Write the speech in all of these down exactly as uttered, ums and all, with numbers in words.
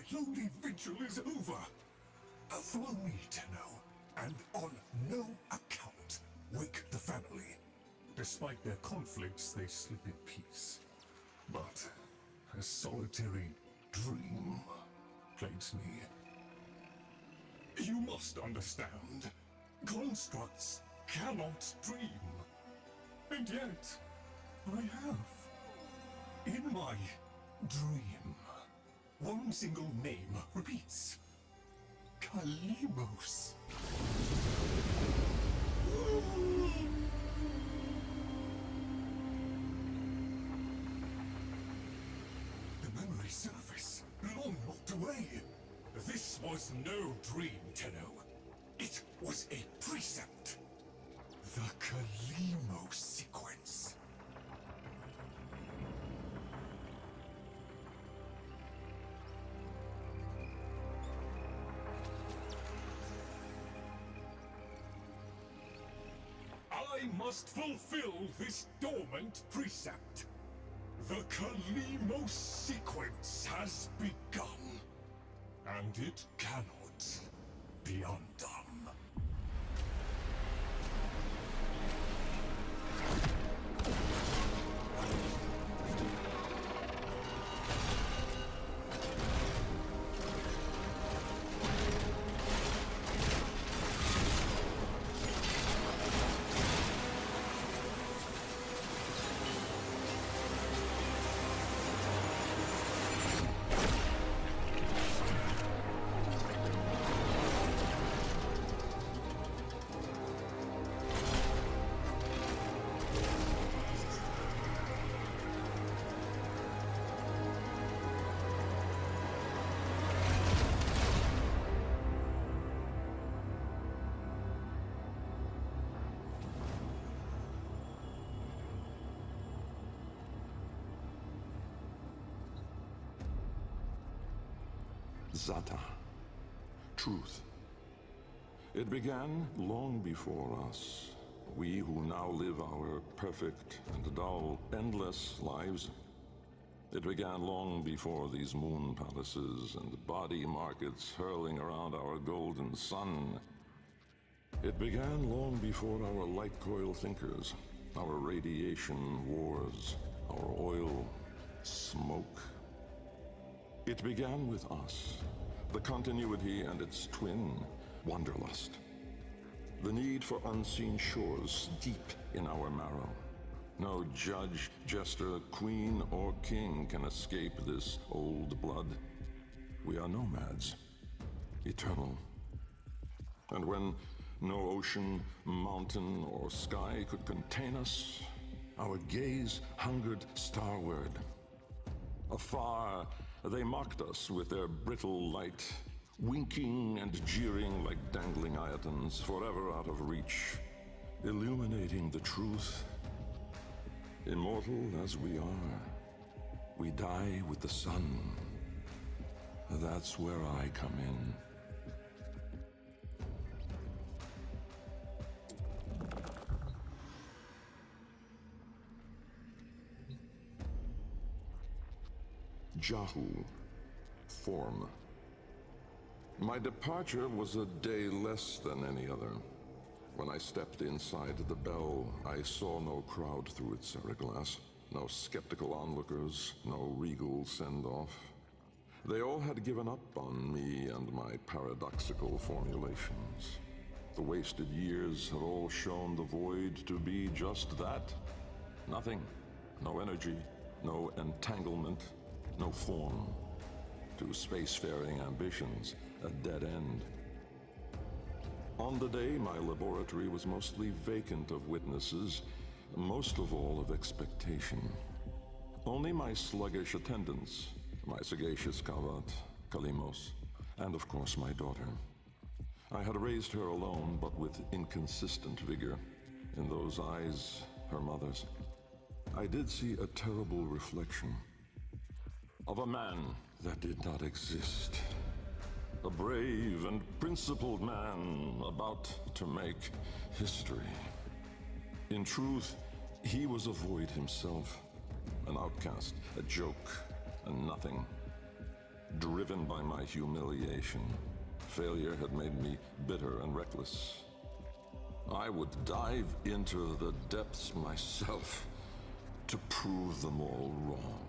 lonely vigil is over. Follow me, Tenno, and on no account wake the family. Despite their conflicts, they sleep in peace. But a solitary dream plagues me. You must understand, constructs cannot dream. And yet, I have. In my dream, one single name repeats. Kalimos. The memory surface, long locked away. This was no dream, Tenno. It was a precept. The Kalimos sequence. I must fulfill this dormant precept. The Kalimos sequence has begun, and it cannot be undone. Zata. Truth. It began long before us. We who now live our perfect and dull, endless lives. It began long before these moon palaces and body markets hurling around our golden sun. It began long before our light coil thinkers, our radiation wars, our oil smoke. It began with us, the continuity and its twin, wanderlust. The need for unseen shores deep in our marrow. No judge, jester, queen, or king can escape this old blood. We are nomads, eternal. And when no ocean, mountain, or sky could contain us, our gaze hungered starward. Afar, they mocked us with their brittle light, winking and jeering like dangling iotons, forever out of reach, illuminating the truth. Immortal as we are, we die with the sun. That's where I come in. Jahu. Form. My departure was a day less than any other. When I stepped inside the bell, I saw no crowd through its glass, no skeptical onlookers, no regal send-off. They all had given up on me and my paradoxical formulations. The wasted years had all shown the void to be just that. Nothing. No energy, no entanglement, no form. To spacefaring ambitions, a dead end. On the day, my laboratory was mostly vacant of witnesses, most of all of expectation. Only my sluggish attendants, my sagacious Kavat, Kalimos, and of course my daughter. I had raised her alone, but with inconsistent vigor. In those eyes, her mother's, I did see a terrible reflection of a man that did not exist. A brave and principled man about to make history. In truth, he was a void himself, an outcast, a joke, and nothing. driven by my humiliation. Failure had made me bitter and reckless. I would dive into the depths myself to prove them all wrong.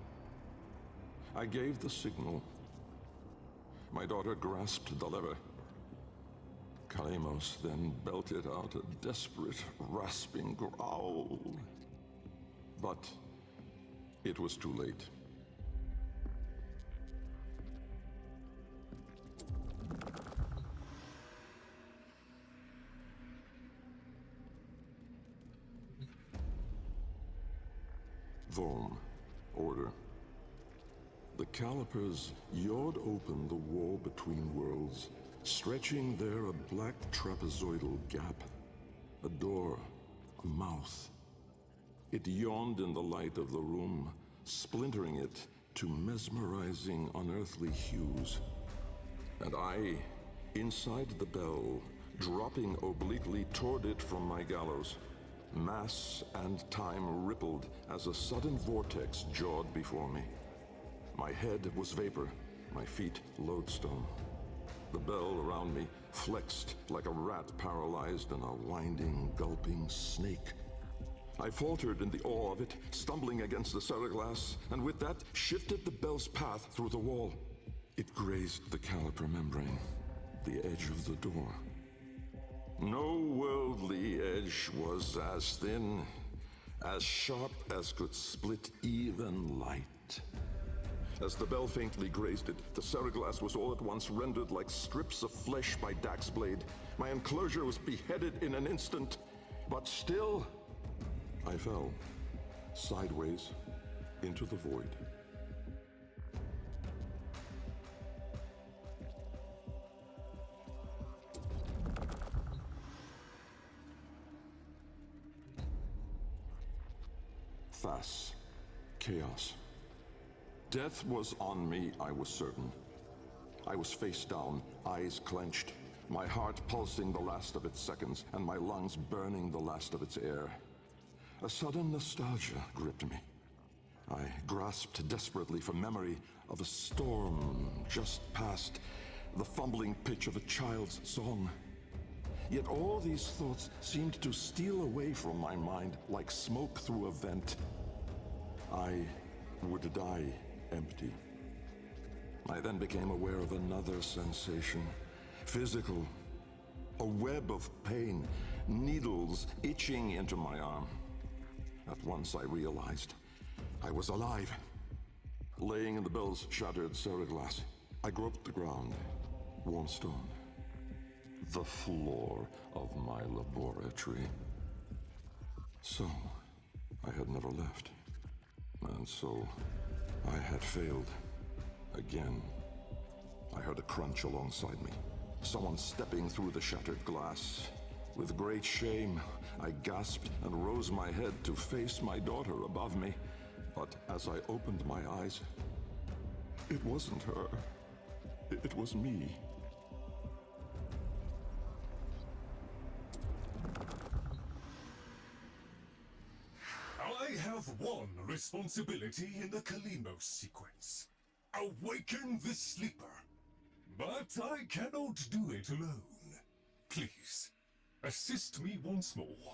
I gave the signal. My daughter grasped the lever. Kalemos then belted out a desperate, rasping growl. But it was too late. Vorm. Order. The calipers yawed open the wall between worlds, stretching there a black trapezoidal gap. A door. A mouth. It yawned in the light of the room, splintering it to mesmerizing, unearthly hues. And I, inside the bell, dropping obliquely toward it from my gallows. Mass and time rippled as a sudden vortex jawed before me. My head was vapor, my feet lodestone. The bell around me flexed like a rat paralyzed in a winding, gulping snake. I faltered in the awe of it, stumbling against the ceraglass, and with that shifted the bell's path through the wall. It grazed the caliper membrane, the edge of the door. No worldly edge was as thin, as sharp as could split even light. As the bell faintly grazed it, the ceraglass was all at once rendered like strips of flesh by Dax's blade. My enclosure was beheaded in an instant, but still, I fell, sideways, into the void. Thas. Chaos. Death was on me, I was certain. I was face down, eyes clenched, my heart pulsing the last of its seconds, and my lungs burning the last of its air. A sudden nostalgia gripped me. I grasped desperately for memory of a storm just past, the fumbling pitch of a child's song. Yet all these thoughts seemed to steal away from my mind like smoke through a vent. I would die empty. I then became aware of another sensation, physical, a web of pain, needles itching into my arm. At once I realized I was alive. Laying in the bell's shattered ceraglass, I groped the ground, warm stone. The floor of my laboratory. So, I had never left. And so, I had failed. Again. I heard a crunch alongside me. Someone stepping through the shattered glass. With great shame, I gasped and rose my head to face my daughter above me. But as I opened my eyes, it wasn't her. It was me. I have one responsibility in the Kalemos sequence. Awaken the sleeper. But I cannot do it alone. Please, assist me once more.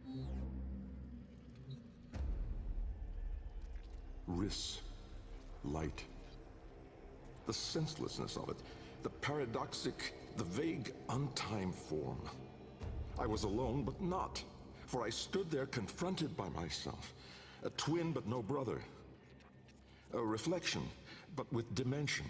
Riss. Light. The senselessness of it. The paradoxic, the vague, untimed form. I was alone, but not. For I stood there confronted by myself. A twin, but no brother. A reflection, but with dimension.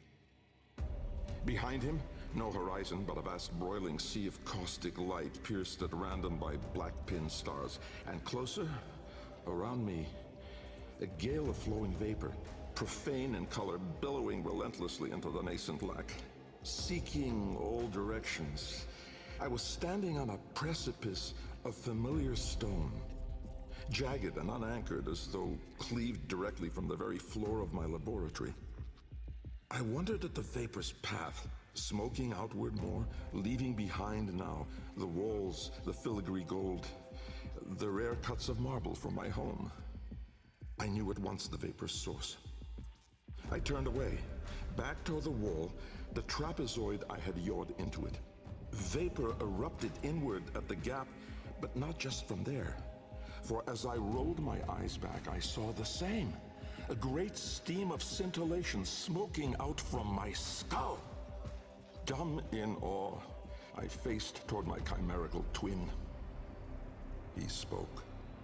Behind him, no horizon, but a vast broiling sea of caustic light pierced at random by black pin stars. And closer, around me, a gale of flowing vapor, profane in color, billowing relentlessly into the nascent lack, seeking all directions. I was standing on a precipice of familiar stone, jagged and unanchored as though cleaved directly from the very floor of my laboratory. I wondered at the vapor's path, smoking outward more, leaving behind now the walls, the filigree gold, the rare cuts of marble from my home. I knew at once the vapor's source. I turned away, back toward the wall, the trapezoid I had yawed into it. Vapor erupted inward at the gap, but not just from there. For as I rolled my eyes back, I saw the same. A great steam of scintillation smoking out from my skull. Dumb in awe, I faced toward my chimerical twin. He spoke.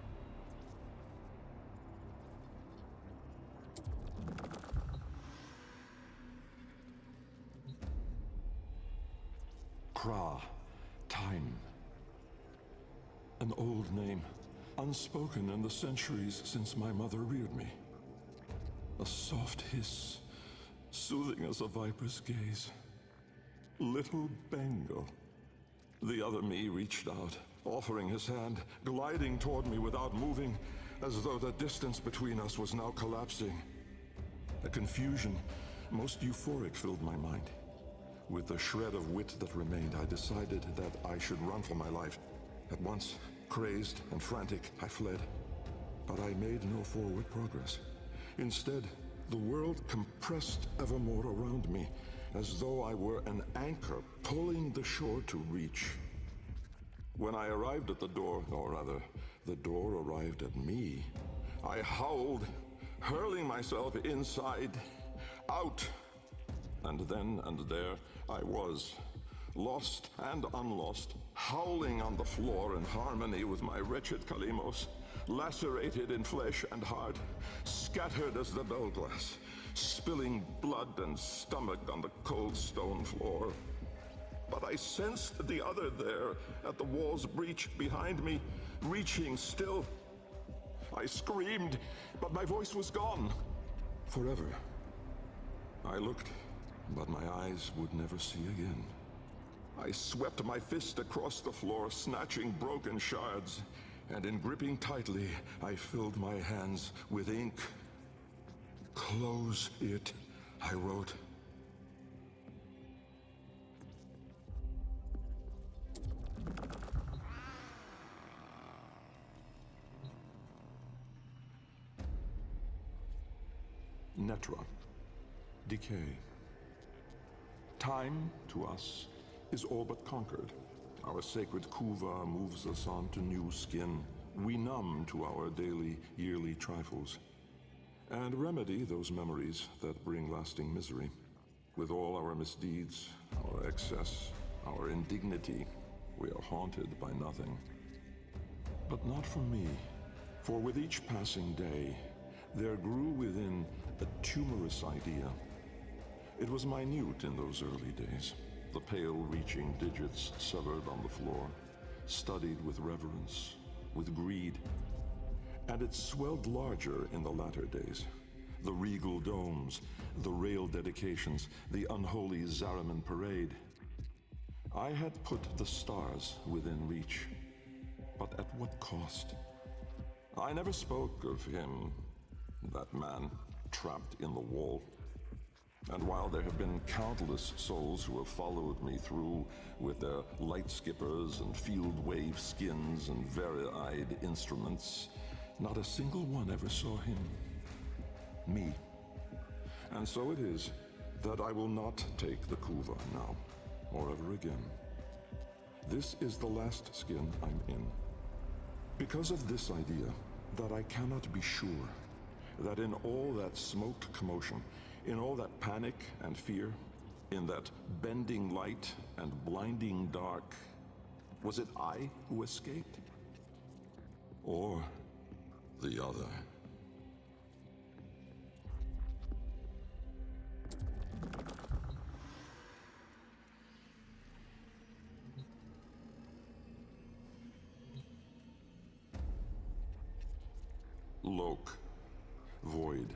Kra, time. An old name, unspoken in the centuries since my mother reared me. A soft hiss, soothing as a viper's gaze. Little Bengal. The other me reached out, offering his hand, gliding toward me without moving, as though the distance between us was now collapsing. A confusion, most euphoric, filled my mind. With the shred of wit that remained, I decided that I should run for my life. At once, crazed and frantic, I fled. But I made no forward progress. Instead, the world compressed evermore around me, as though I were an anchor pulling the shore to reach. When I arrived at the door, or rather, the door arrived at me, I howled, hurling myself inside, out. And then and there I was, lost and unlost, howling on the floor in harmony with my wretched Kalimos, lacerated in flesh and heart, scattered as the bell glass, spilling blood and stomach on the cold stone floor. But I sensed the other there, at the wall's breach behind me, reaching still. I screamed, but my voice was gone. Forever. I looked, but my eyes would never see again. I swept my fist across the floor, snatching broken shards, and in gripping tightly, I filled my hands with ink. Close it, I wrote. Netra. Decay. Time, to us, is all but conquered. Our sacred kuva moves us on to new skin. We numb to our daily, yearly trifles, and remedy those memories that bring lasting misery. With all our misdeeds, our excess, our indignity, we are haunted by nothing. But not for me, for with each passing day, there grew within a tumorous idea. It was minute in those early days, the pale reaching digits severed on the floor, studied with reverence, with greed. And it swelled larger in the latter days. The regal domes, the rail dedications, the unholy Zariman parade. I had put the stars within reach, but at what cost? I never spoke of him, that man trapped in the wall. And while there have been countless souls who have followed me through with their light skippers and field wave skins and very-eyed instruments, not a single one ever saw him. Me. And so it is that I will not take the kuva now, or ever again. This is the last skin I'm in. Because of this idea, that I cannot be sure that in all that smoked commotion, in all that panic and fear, in that bending light and blinding dark, was it I who escaped? Or the other? Lok, void.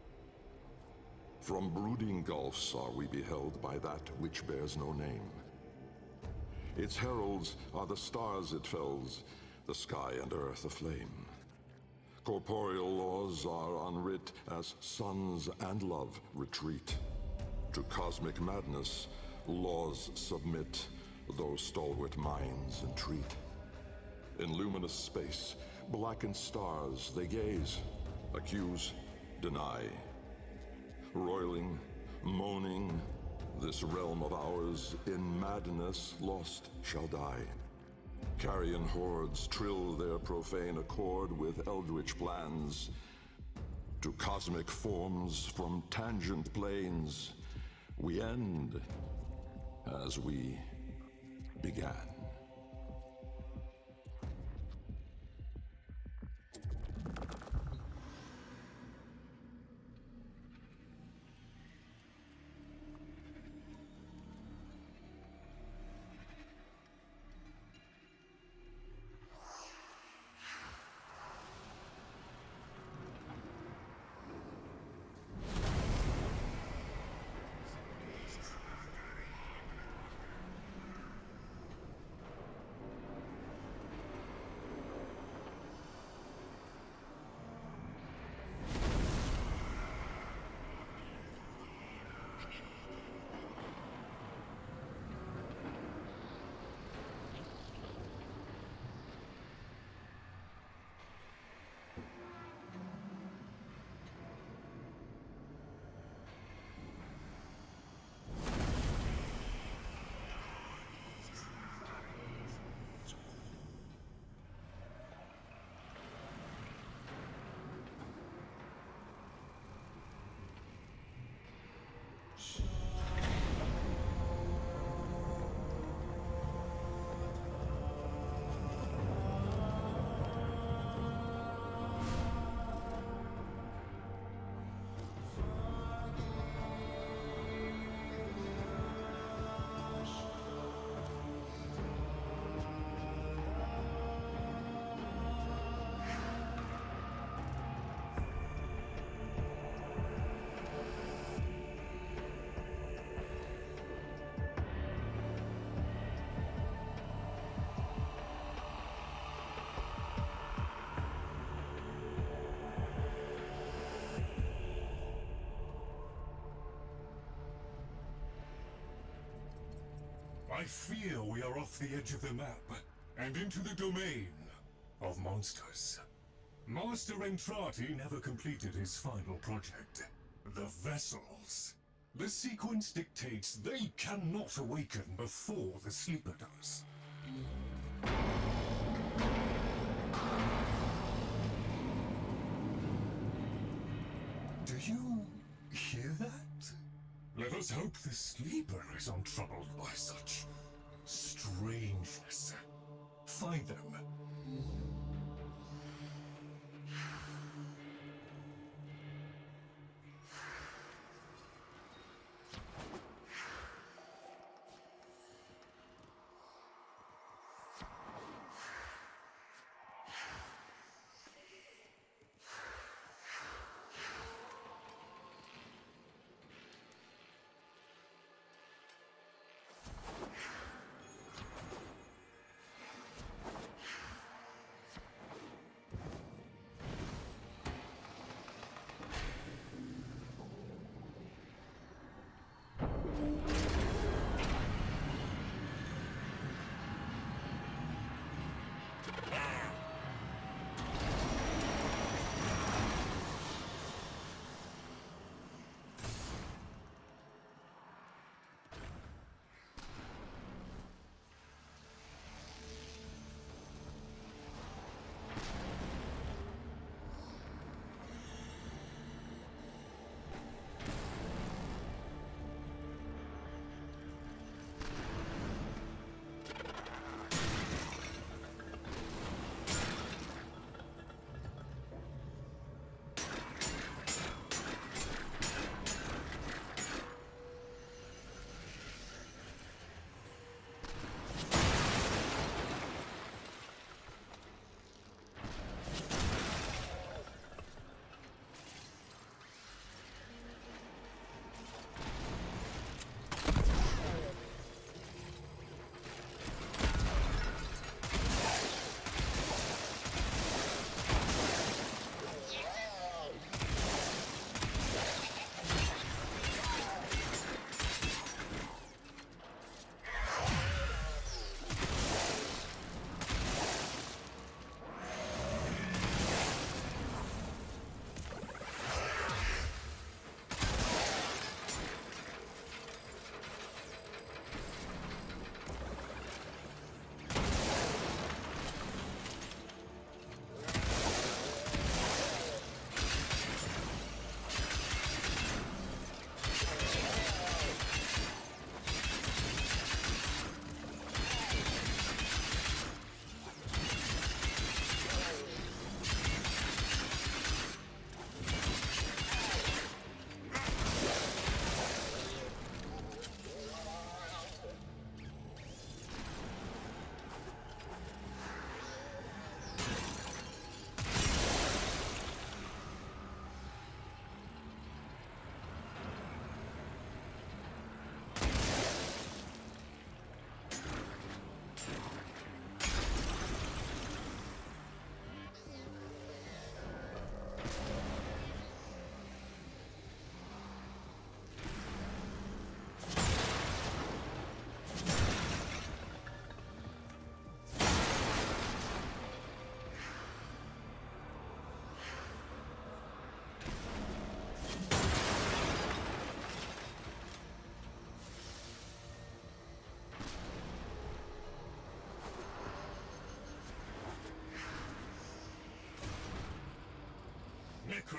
From brooding gulfs are we beheld by that which bears no name. Its heralds are the stars it fells, the sky and earth aflame. Corporeal laws are unwrit as suns and love retreat. To cosmic madness, laws submit, though stalwart minds entreat. In luminous space, blackened stars they gaze, accuse, deny. Roiling, Moaning, this realm of ours, in madness lost shall die. Carrion hordes trill their profane accord with eldritch plans. To cosmic forms from tangent planes, we end as we began. I fear we are off the edge of the map, and into the domain of monsters. Master Entrati never completed his final project, the Vessels. The sequence dictates they cannot awaken before the Sleeper does. Do you hear that? Let us hope the Sleeper is untroubled by such strangeness. Find them.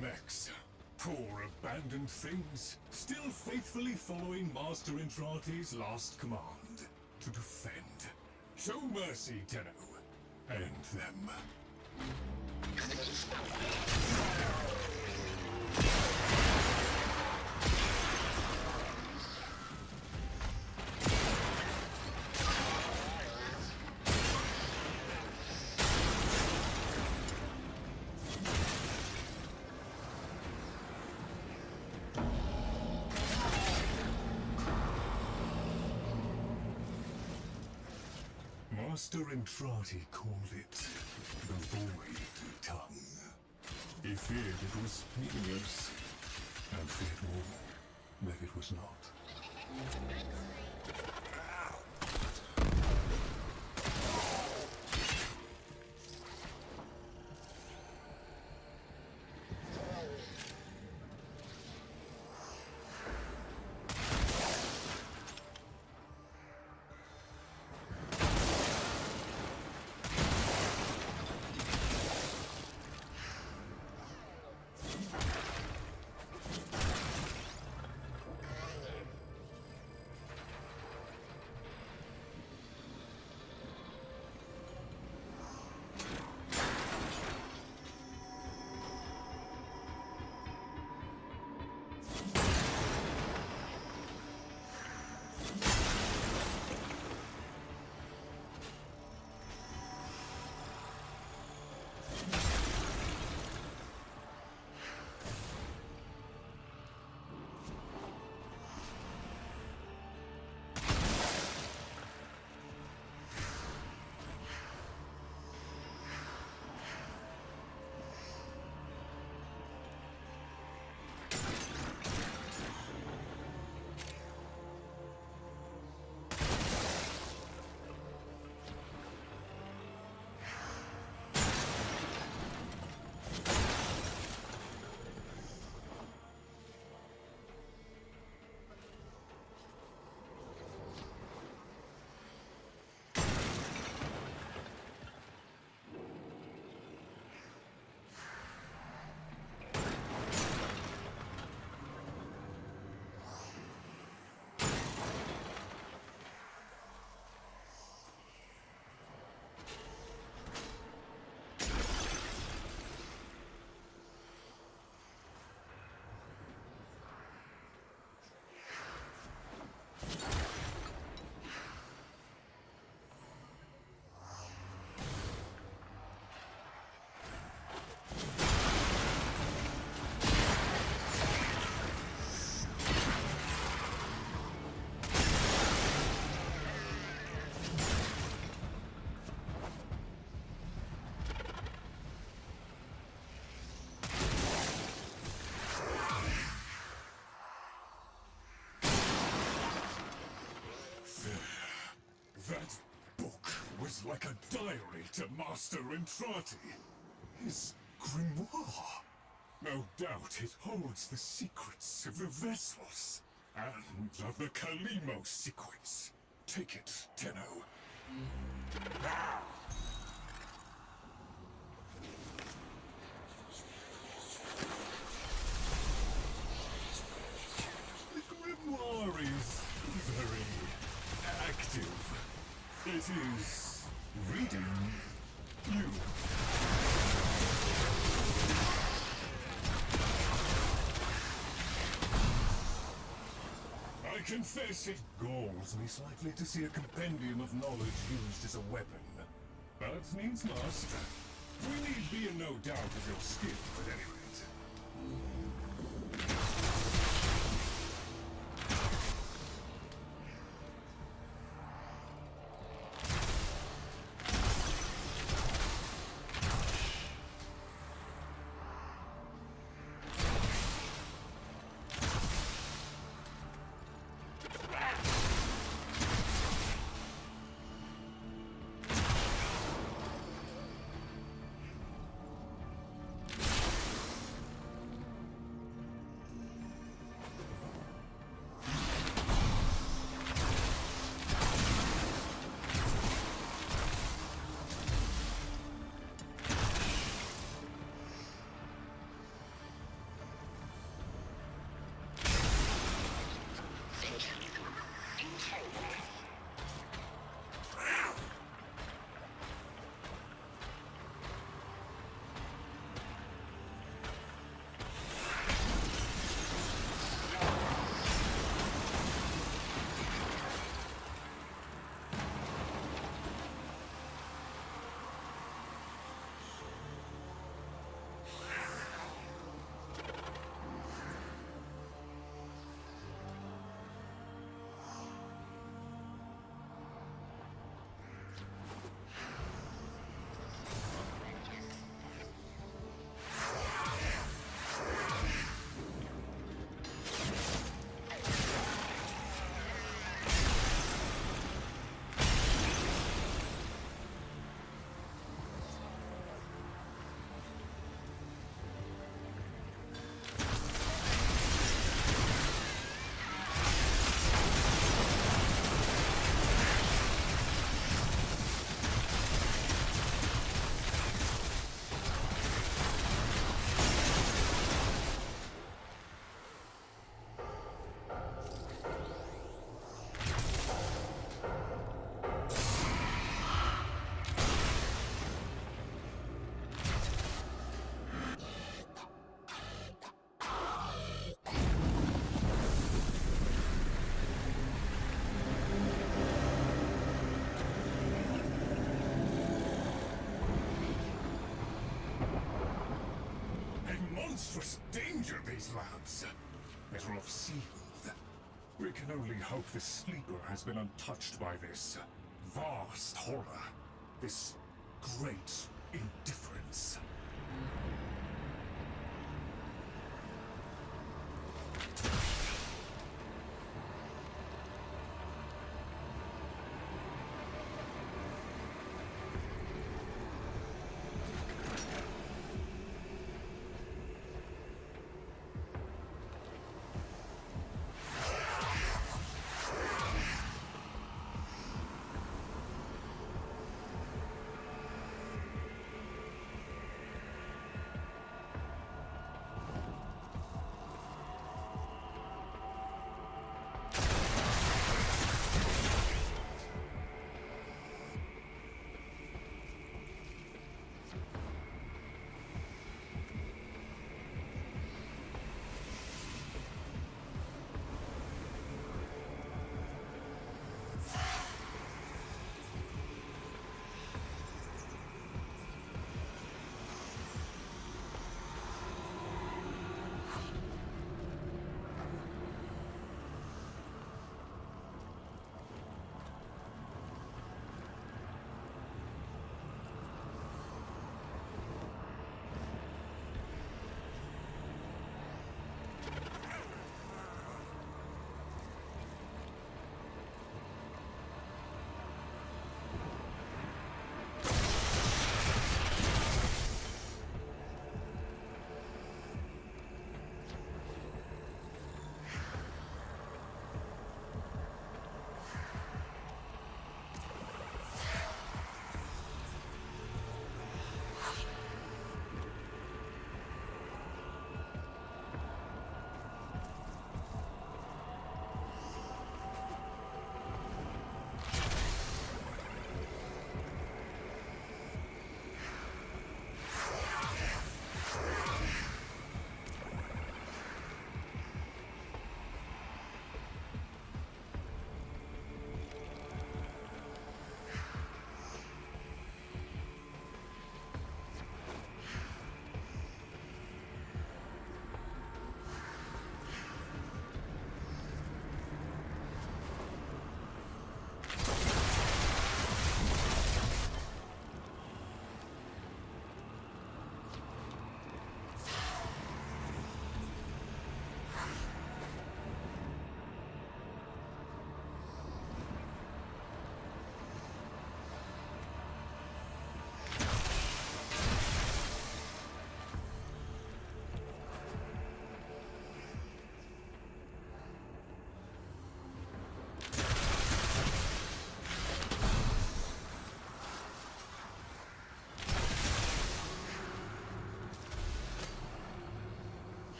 WARFRAME X. Poor abandoned things, still faithfully following Master Entrati's last command. To defend. Show mercy, Tenno. And them. Master Entrati called it the Void Tongue. He feared it was meaningless, and feared more that it was not. That book was like a diary to Master Entrati. His grimoire. No doubt it holds the secrets of the vessels and of the Kalimo sequence. Take it, Tenno. Ah! The grimoire is very active. It is reading you. I confess it galls me slightly to see a compendium of knowledge used as a weapon. But needs must. We need be in no doubt of your skill, at any rate. monstrous danger, these labs. Better off sealed. We can only hope the sleeper has been untouched by this vast horror, this great indifference.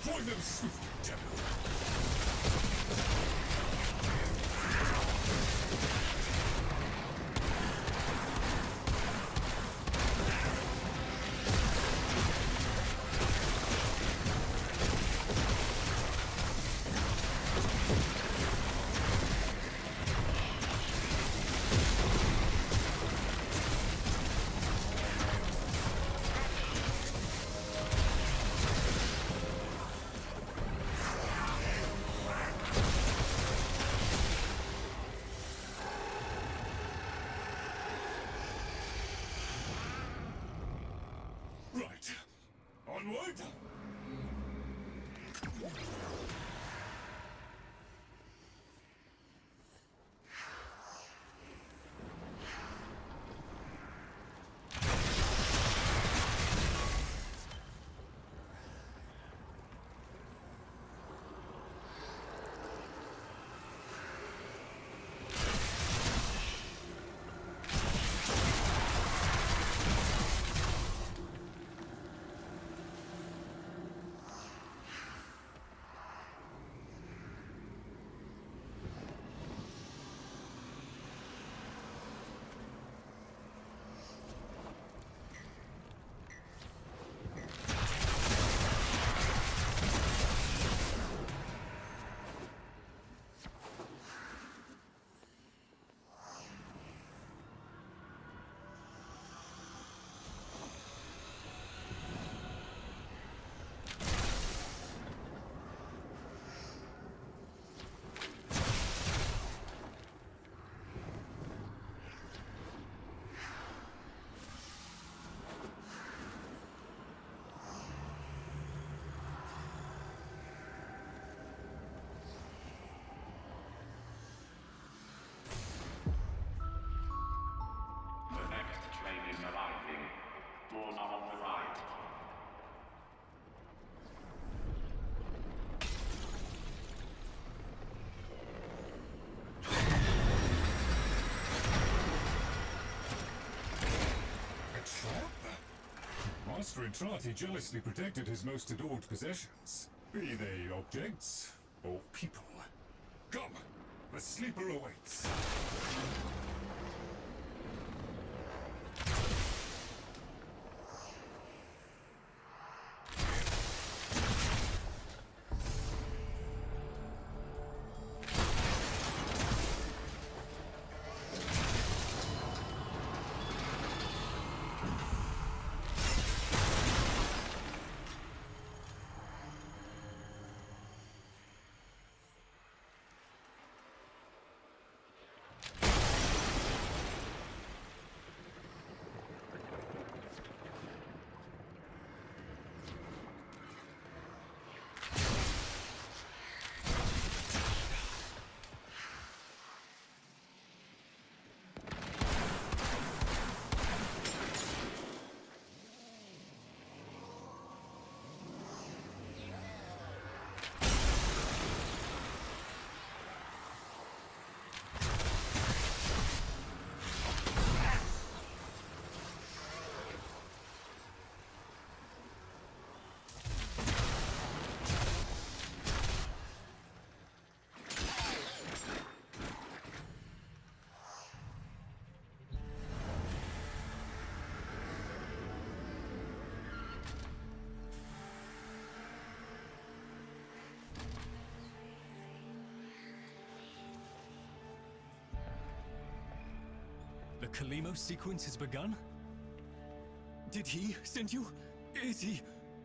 Deploy them swiftly, Temple. Right. Onward! Master Entrati jealously protected his most adored possessions, be they objects or people. Come, the sleeper awaits. The Kalimo sequence has begun? Did he send you? Is he?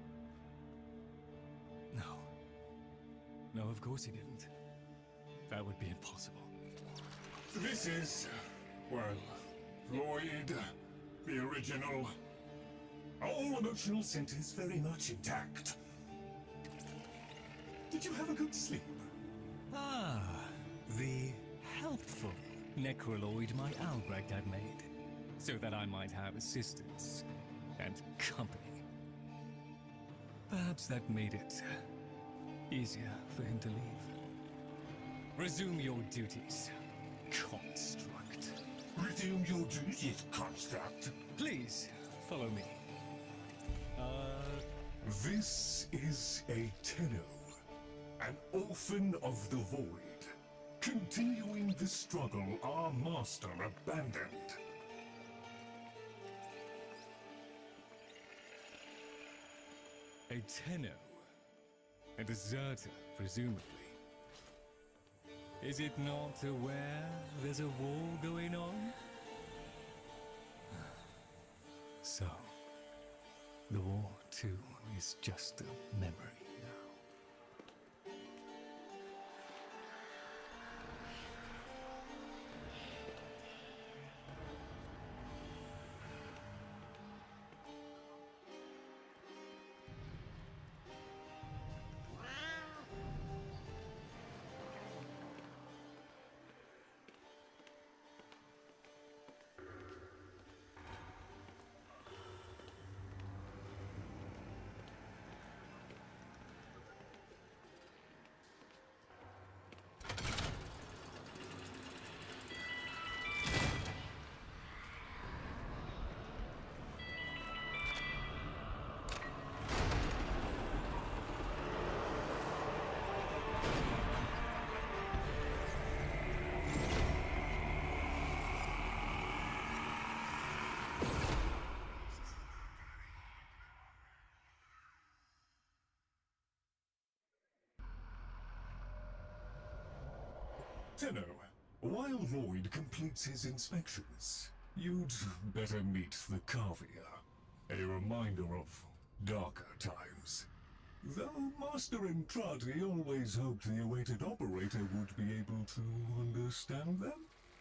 No. No, of course he didn't. That would be impossible. This is, well, Lloyd, the original. All emotional centers very much intact. Did you have a good sleep? Ah, the helpful necroloid my Albrecht had made, so that I might have assistance and company. Perhaps that made it easier for him to leave. Resume your duties, construct. Resume your duties, construct. Please, follow me. Uh, This is a Tenno, an orphan of the void, continuing the struggle our master abandoned. A Tenno? A deserter, presumably. Is it not aware there's a war going on? So, the war too is just a memory now. Tenno, while Lloyd completes his inspections, you'd better meet the Cavia, a reminder of darker times. Though Master Entrati always hoped the awaited operator would be able to understand them.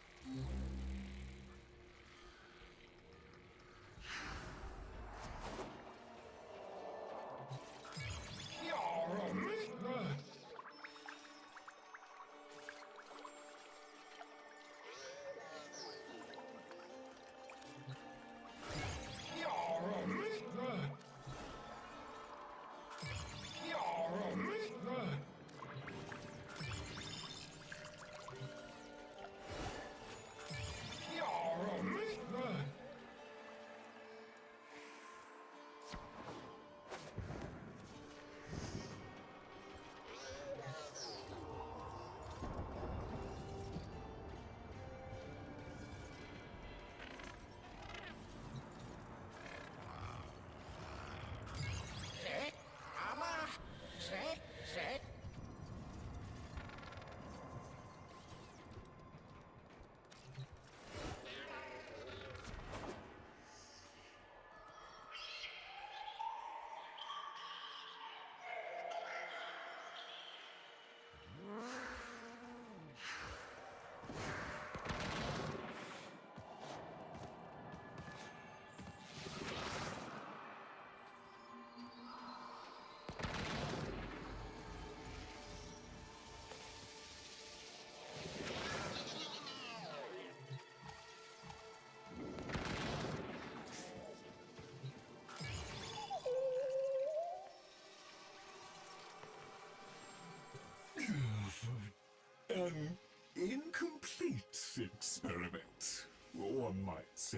An incomplete experiment, one might say.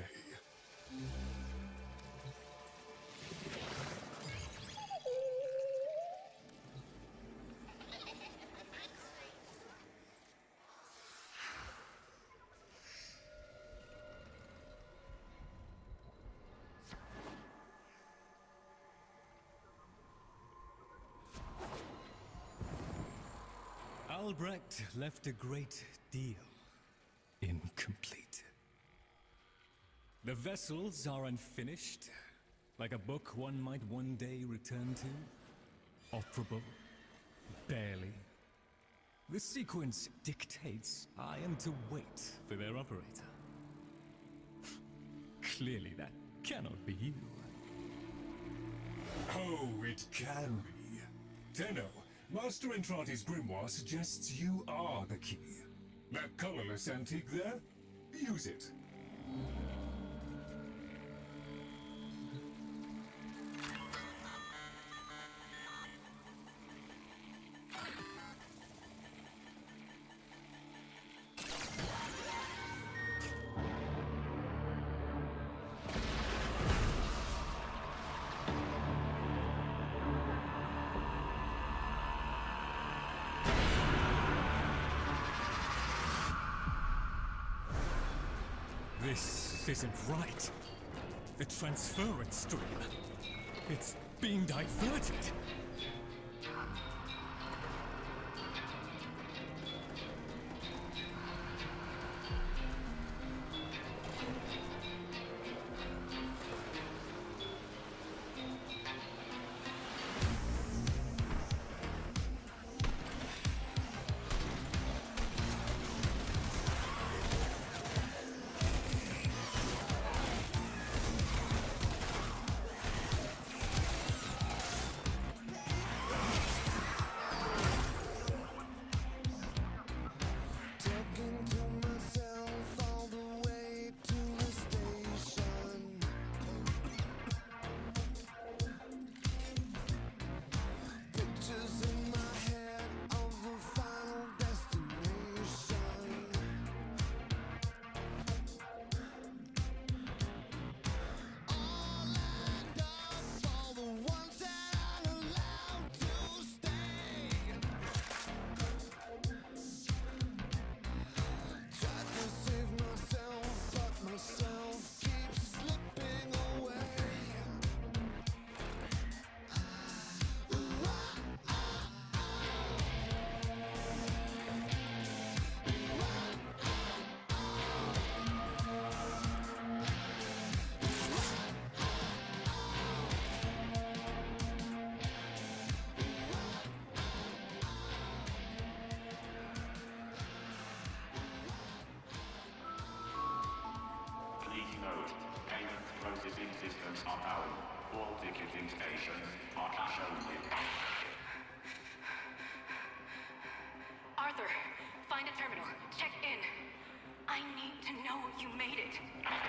Albrecht left a great deal incomplete. The vessels are unfinished, like a book one might one day return to. Operable, barely. The sequence dictates I am to wait for their operator. Clearly that cannot be you. Oh, it can be. Tenno, Master Entrati's grimoire suggests you are the key. That colorless antique there? Use it. This isn't right. The transference stream. It's being diverted. Processing systems are down. All ticketing stations are cash only. Arthur, find a terminal. Check in. I need to know you made it.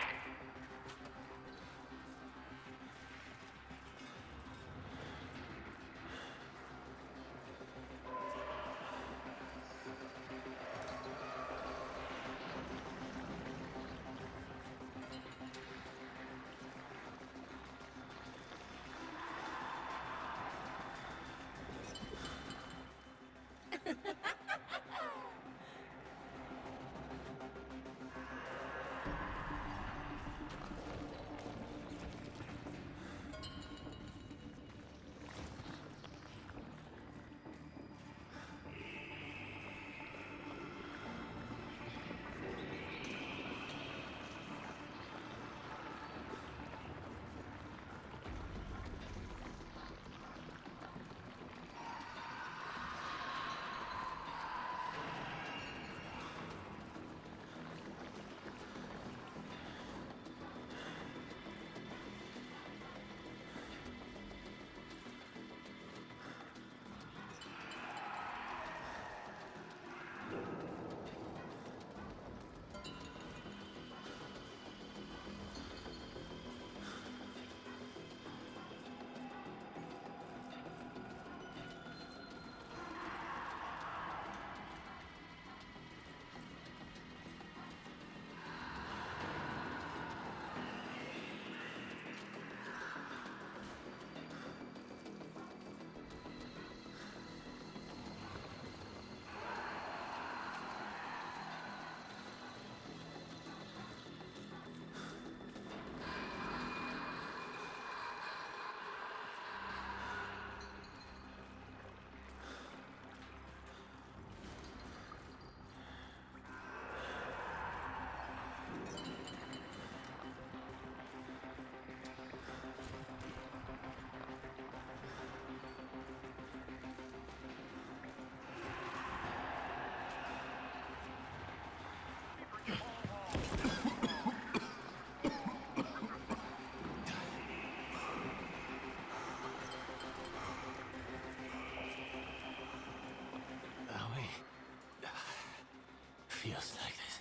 Feels like this.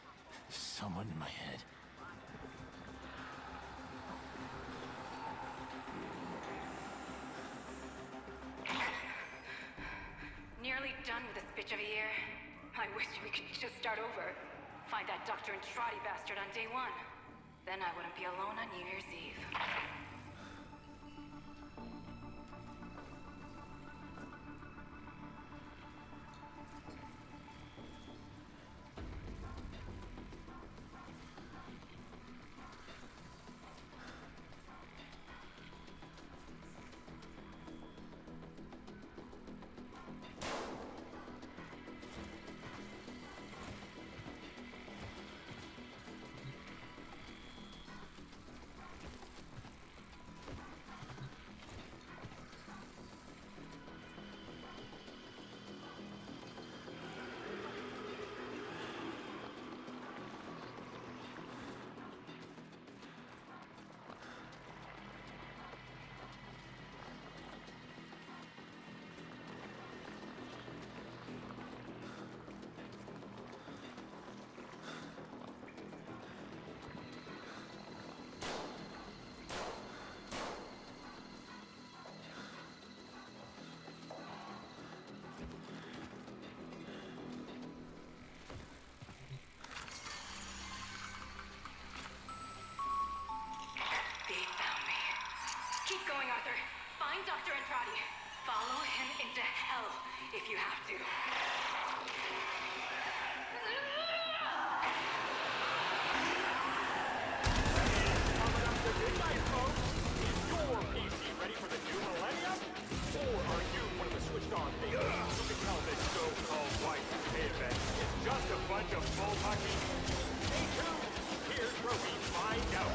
Someone in my head. Nearly done with this bitch of a year. I wish we could just start over. Find that Doctor and Trotty bastard on day one. Then I wouldn't be alone on New Year's Eve. if you have to. Coming up to midnight, folks. Is your P C ready for the new millennium? Or are you one of the switched-on things who can tell this so-called white pivot is just a bunch of bullpucky? Stay tuned. Here's where we find out.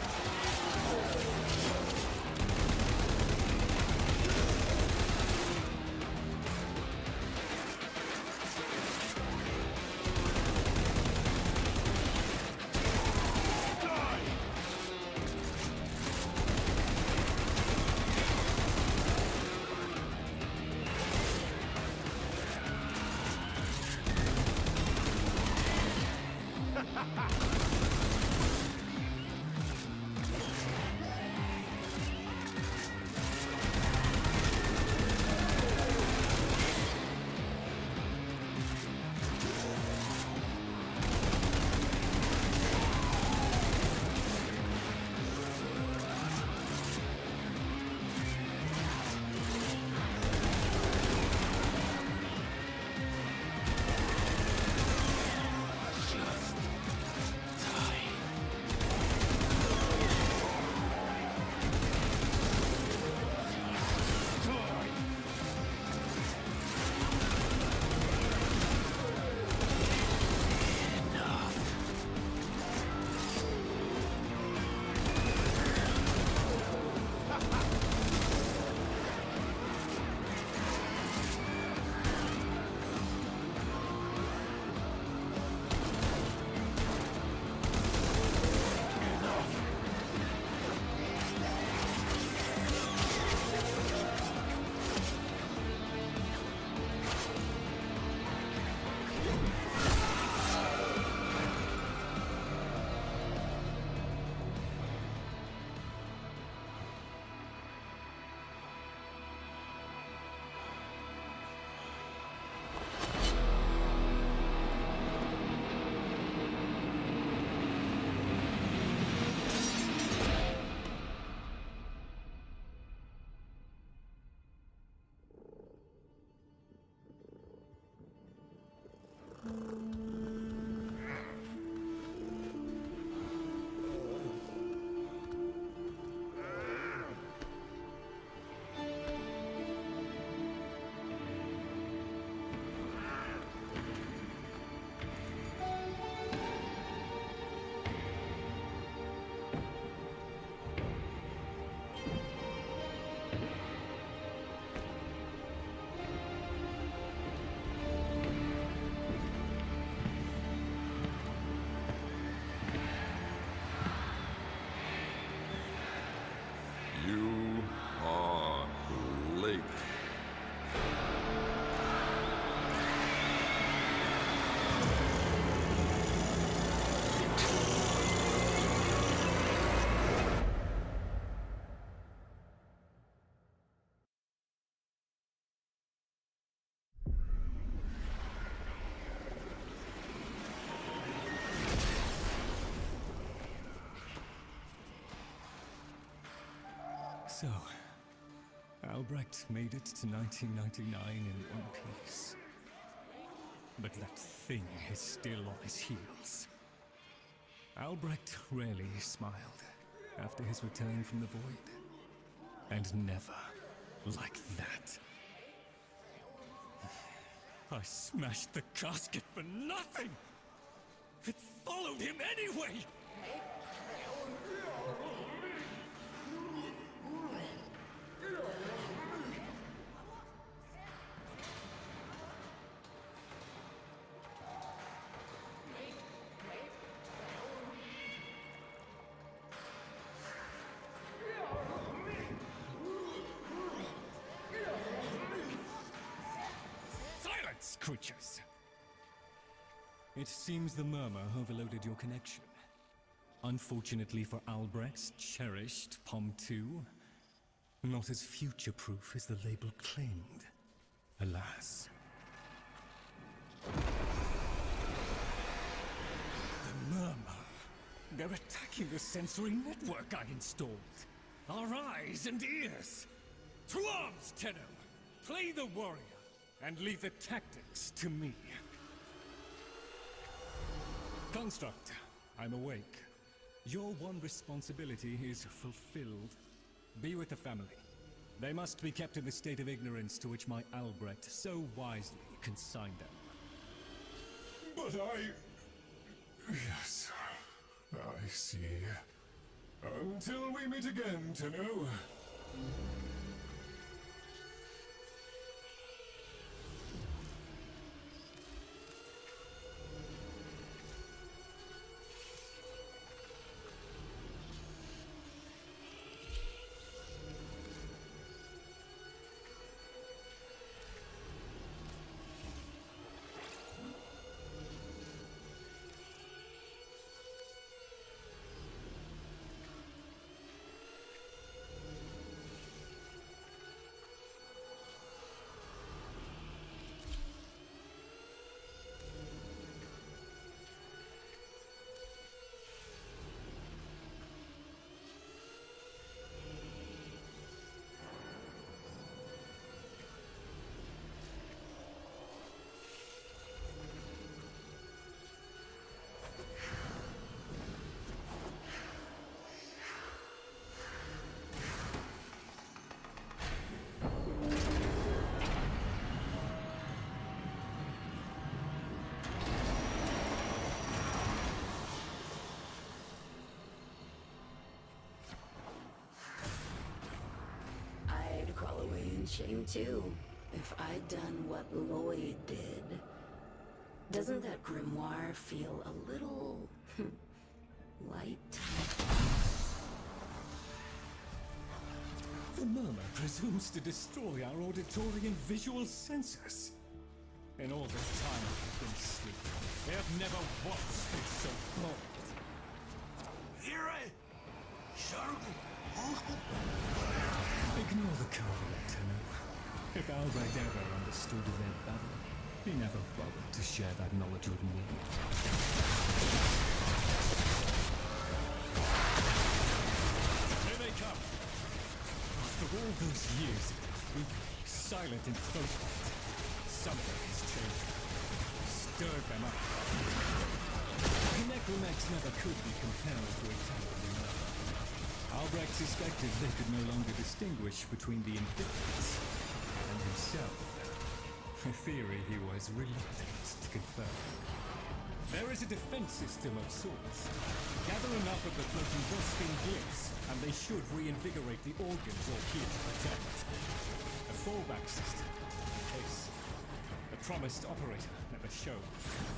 You are late. So, Albrecht made it to nineteen ninety-nine in one piece. But that thing is still on his heels. Albrecht rarely smiled after his return from the void. And never like that. I smashed the casket for nothing! It followed him anyway! Creatures. It seems the murmur overloaded your connection. Unfortunately for Albrecht's cherished P O M two, not as future-proof as the label claimed. Alas. The murmur. They're attacking the sensory network I installed. Our eyes and ears. To arms, Tenno! Play the warrior. and leave the tactics to me. Construct, I'm awake. Your one responsibility is fulfilled. Be with the family. They must be kept in the state of ignorance to which my Albrecht so wisely consigned them. But I... Yes, I see. Until we meet again, Tenno. Shame too, if I'd done what Lloyd did. Doesn't that grimoire feel a little... light? The murmur presumes to destroy our auditory and visual senses. In all the time I've been sleeping, they have never once been so bold. Ignore the code, Tenno. If Albrecht ever understood their battle, he never bothered to share that knowledge with me. Here they come! After all those years of defeat, silent encroachment, something has changed. Stirred them up. The necromags never could be compelled to attack the another. Albrecht suspected they could no longer distinguish between the indifferents and himself. A theory he was reluctant to confirm. There is a defense system of sorts. Gather enough of the floating Vospin glyphs, and they should reinvigorate the organs you're here to protect. A fallback system, in case the promised operator never showed.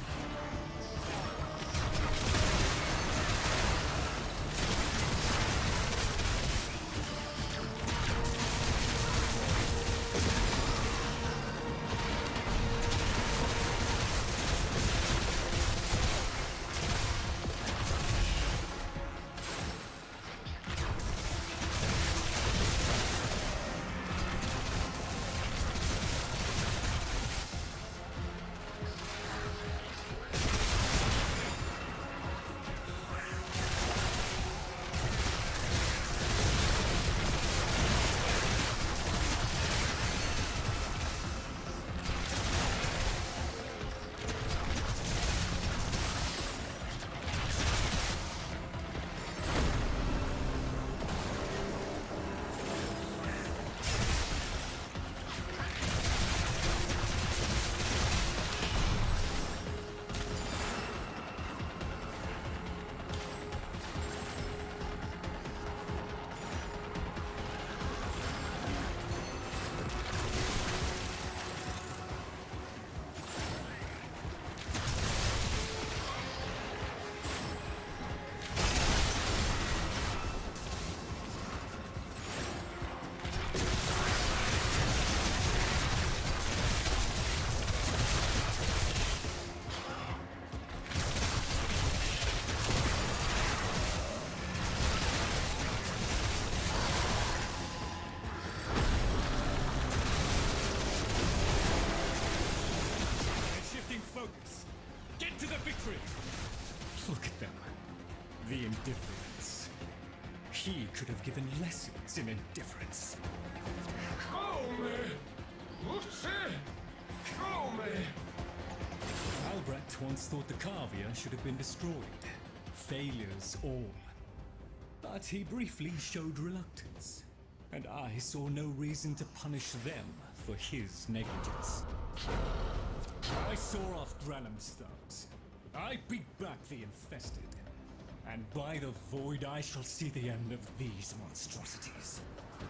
Look at them. The indifference. He could have given lessons in indifference. Come! Lucy! Kill me! Albrecht once thought the Carvia should have been destroyed. Failures all. But he briefly showed reluctance. And I saw no reason to punish them for his negligence. I saw off Granum's thugs. I beat back the infested. And by the void I shall see the end of these monstrosities.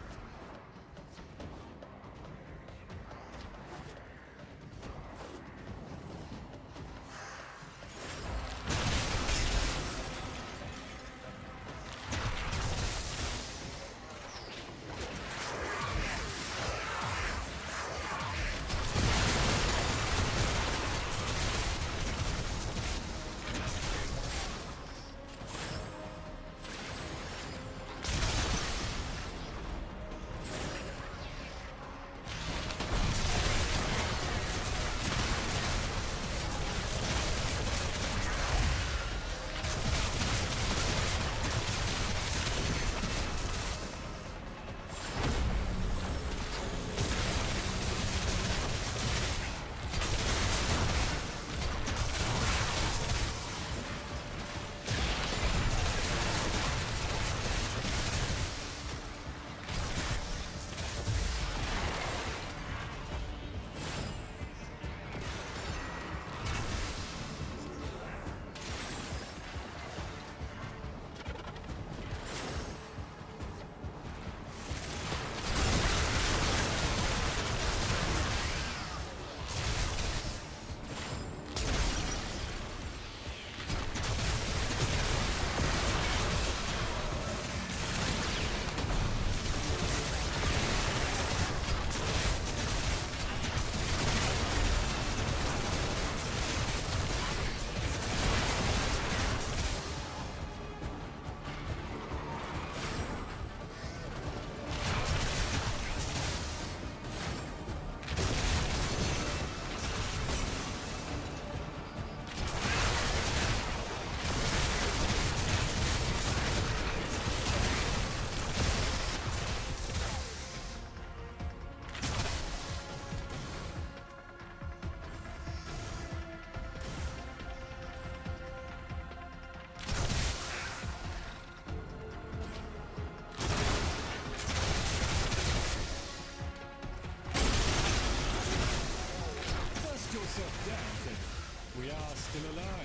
We are still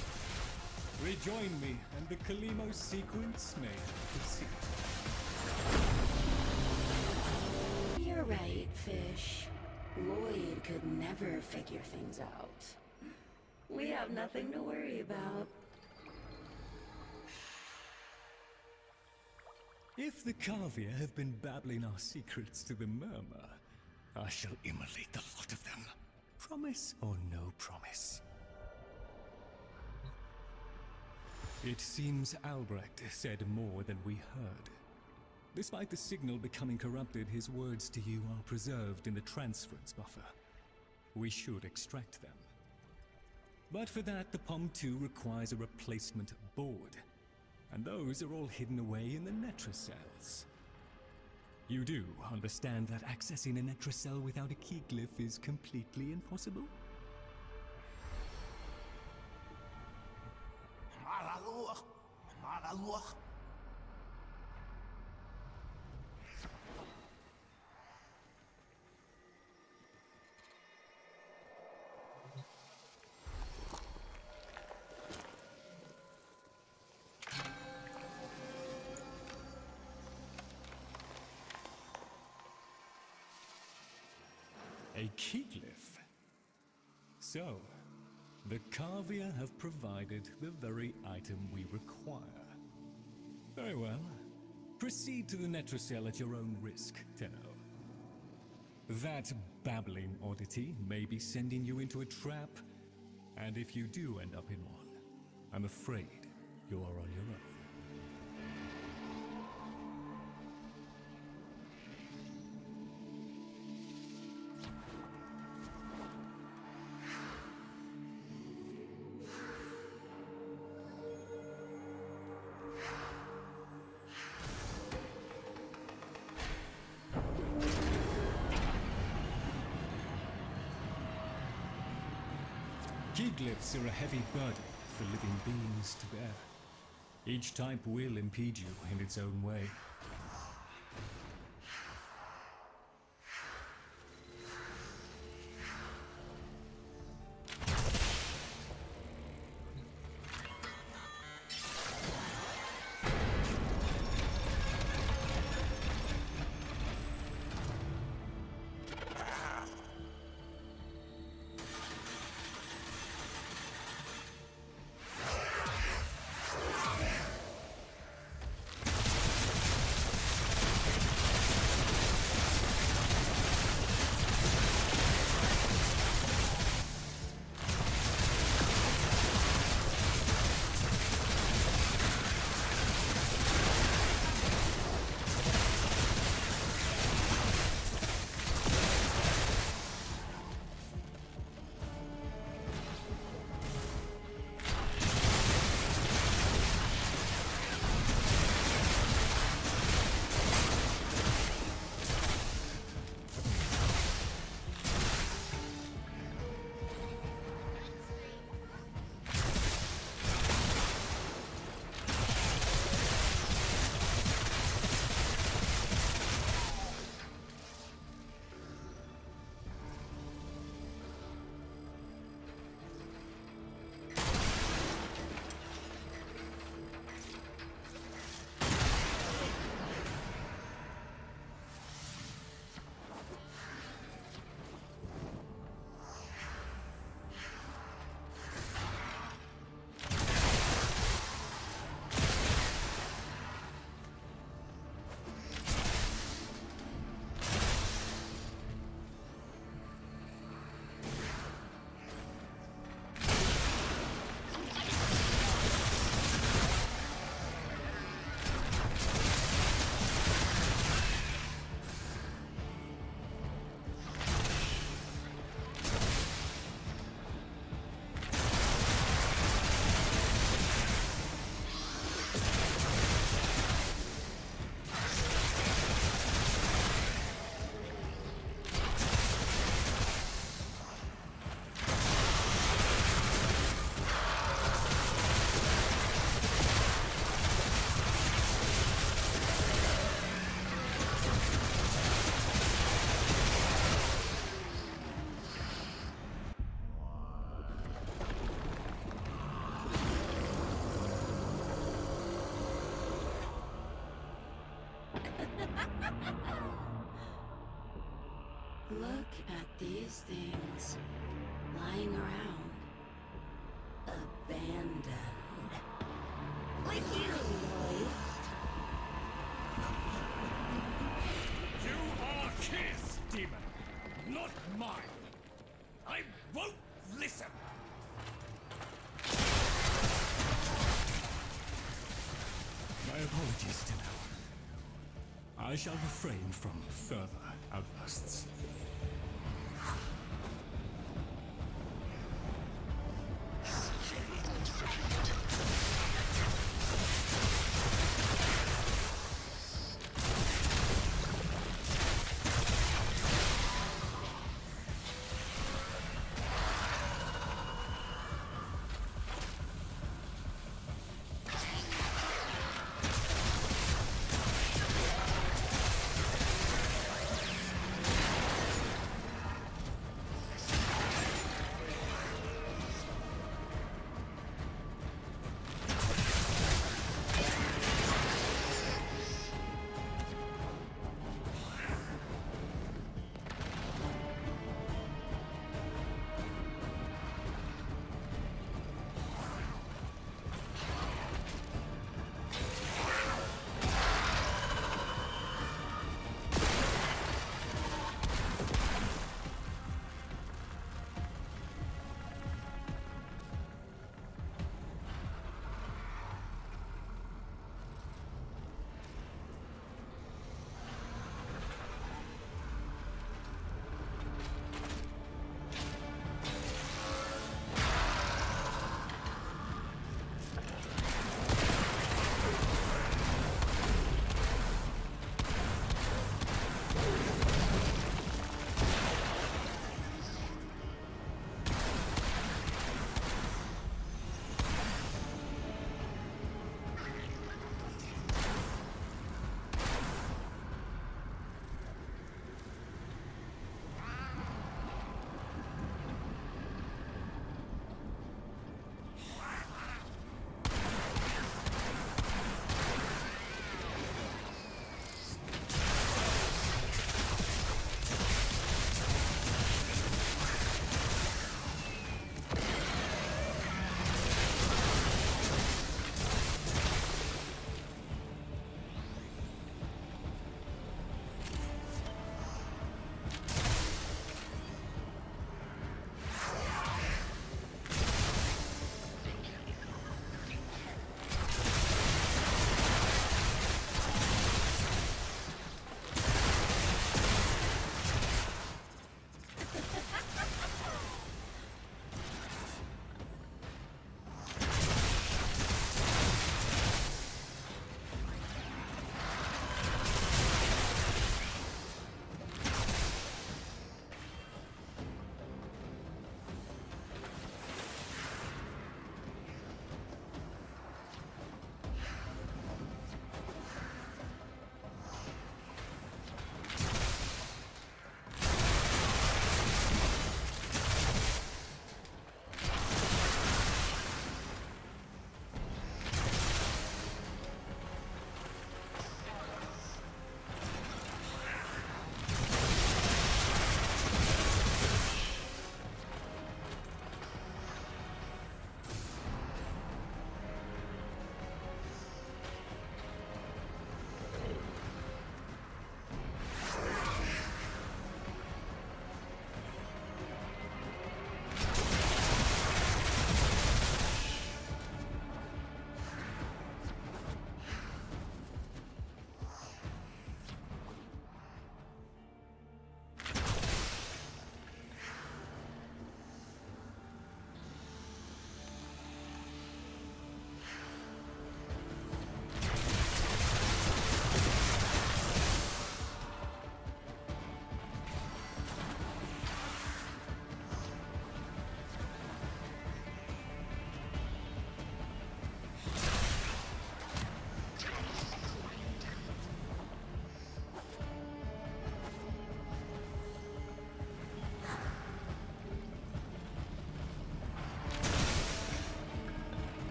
alive. Rejoin me, and the Kalimo sequence may proceed. You're right, Fish. Lloyd could never figure things out. We have nothing to worry about. If the Carvia have been babbling our secrets to the Murmur, I shall immolate the lot of them. Promise or no promise? It seems Albrecht said more than we heard. Despite the signal becoming corrupted, his words to you are preserved in the transference buffer. We should extract them. But for that, the P O M two requires a replacement board. And those are all hidden away in the Netracells. You do understand that accessing a Netracell without a key glyph is completely impossible? Malaloch! Malaloch! A key glyph? So, the Carvia have provided the very item we require. Very well. Proceed to the Netracell at your own risk, Tenno. That babbling oddity may be sending you into a trap, and if you do end up in one, I'm afraid you are on your own. Key glyphs are a heavy burden for living beings to bear. Each type will impede you in its own way. Look at these things lying around, abandoned. With you, Lloyd. You are his demon, not mine. I won't listen. My apologies, Tino. I shall refrain from further outbursts.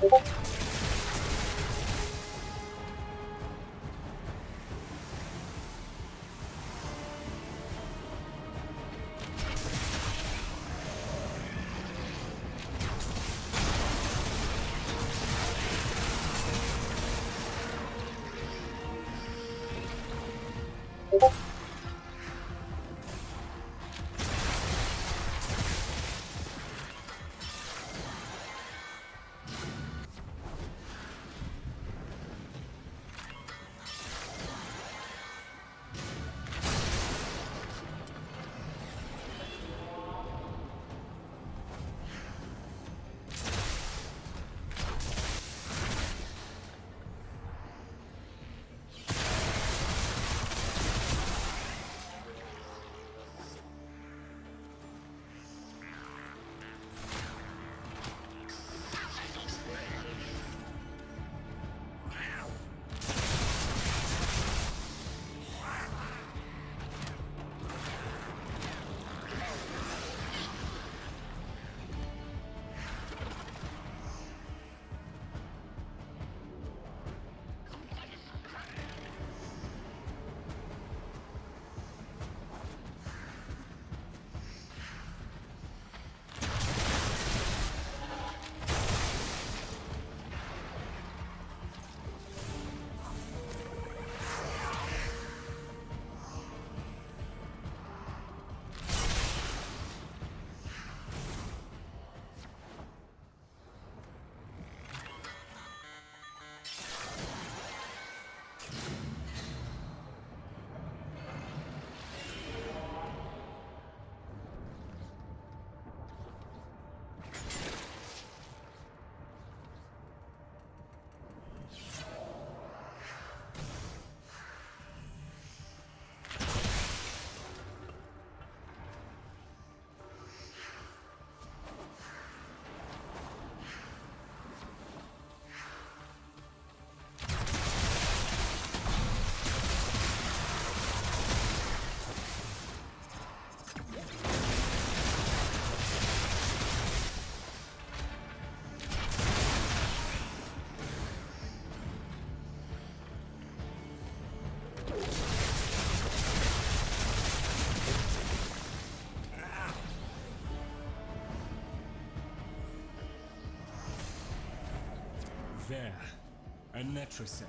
There, a Netrocell.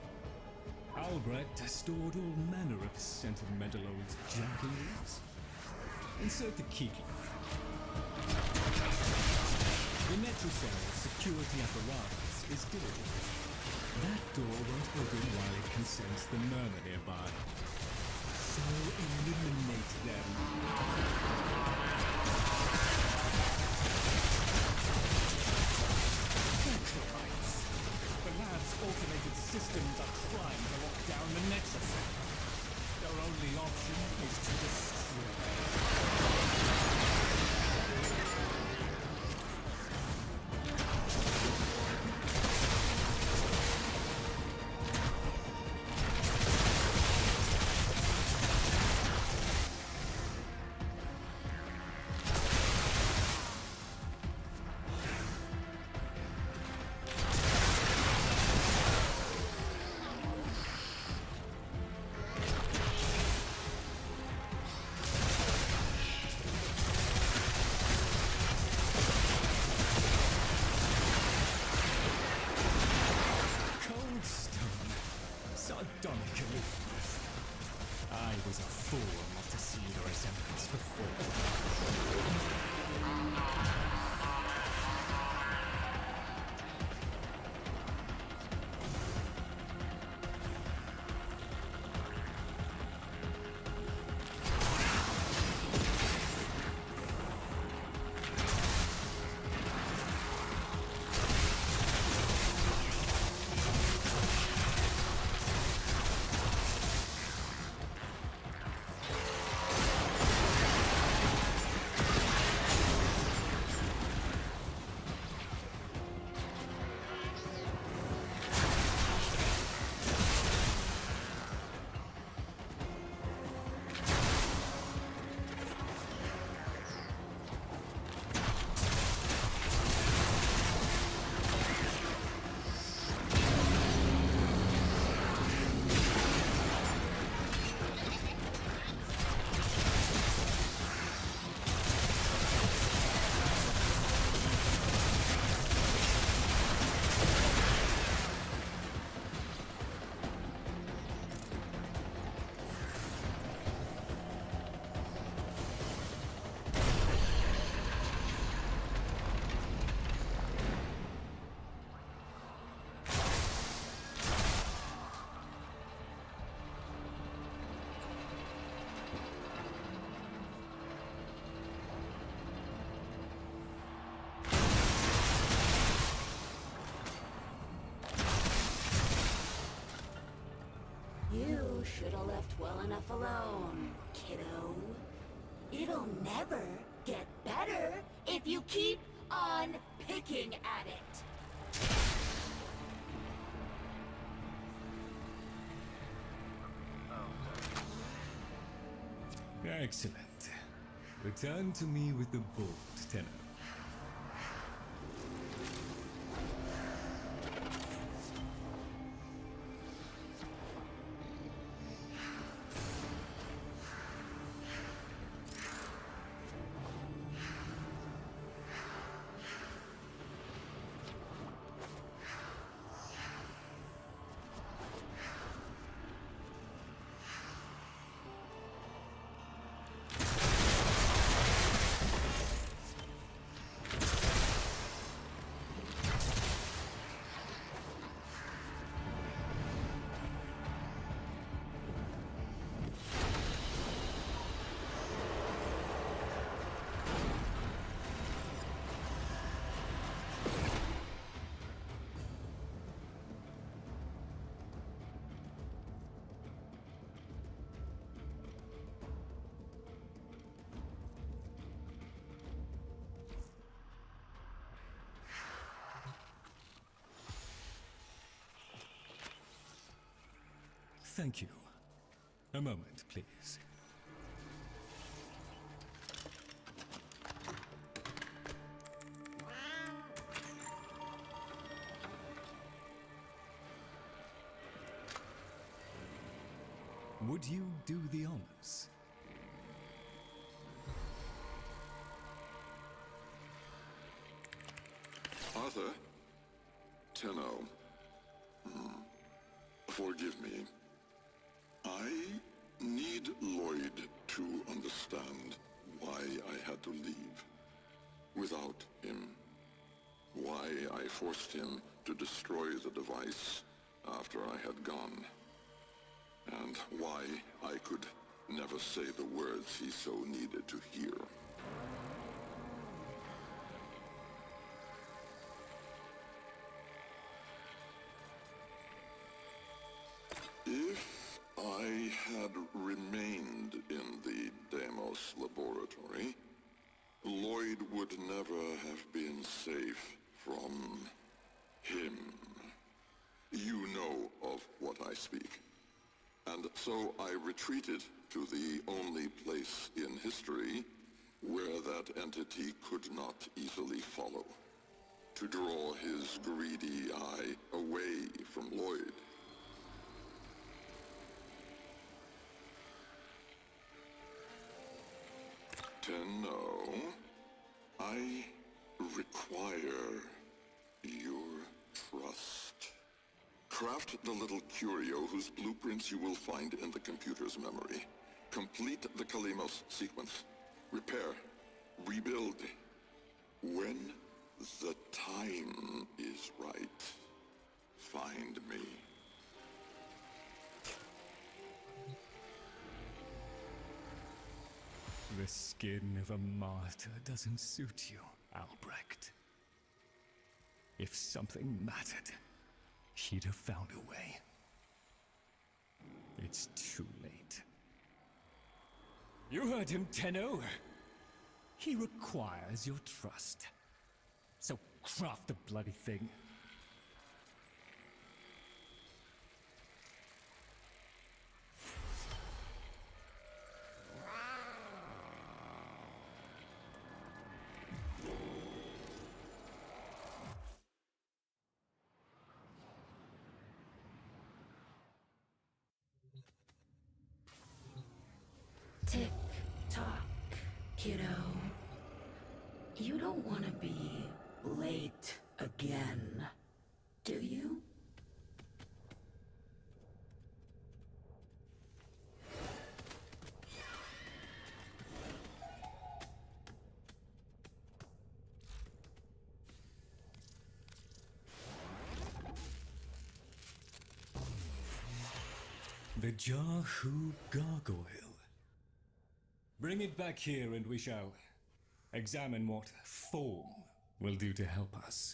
Albrecht stored all manner of sentimental old junk leaves. Insert the key. The Netrocell's security apparatus is diligent. That door won't open while it can sense the murmur nearby. So eliminate them. Automated systems are trying to lock down the Nexus. Their only option is to destroy. I was a fool not to see the resemblance before. shoulda left well enough alone, kiddo. It'll never get better if you keep on picking at it. Excellent. Return to me with the bolt, Tenno. Thank you. A moment, please. Would you do the honors? Arthur? Tenno. Hmm. Forgive me. I need Lloyd to understand why I had to leave. Without him. Why I forced him to destroy the device after I had gone. And why I could never say the words he so needed to hear. If I had remained in the Deimos laboratory, Lloyd would never have been safe from him. You know of what I speak. And so I retreated to the only place in history where that entity could not easily follow, to draw his greedy eye away from Lloyd. Tenno, I require your trust. Craft the little curio whose blueprints you will find in the computer's memory. Complete the Kalimos sequence. Repair. Rebuild. When the time is right, find me. The skin of a martyr doesn't suit you, Albrecht. If something mattered, she'd have found a way. It's too late. You heard him, Tenno. He requires your trust. So craft the bloody thing. Tick tock, kiddo. You don't want to be late again, do you? The Jahu gargoyle. Bring it back here and we shall examine what form will do to help us.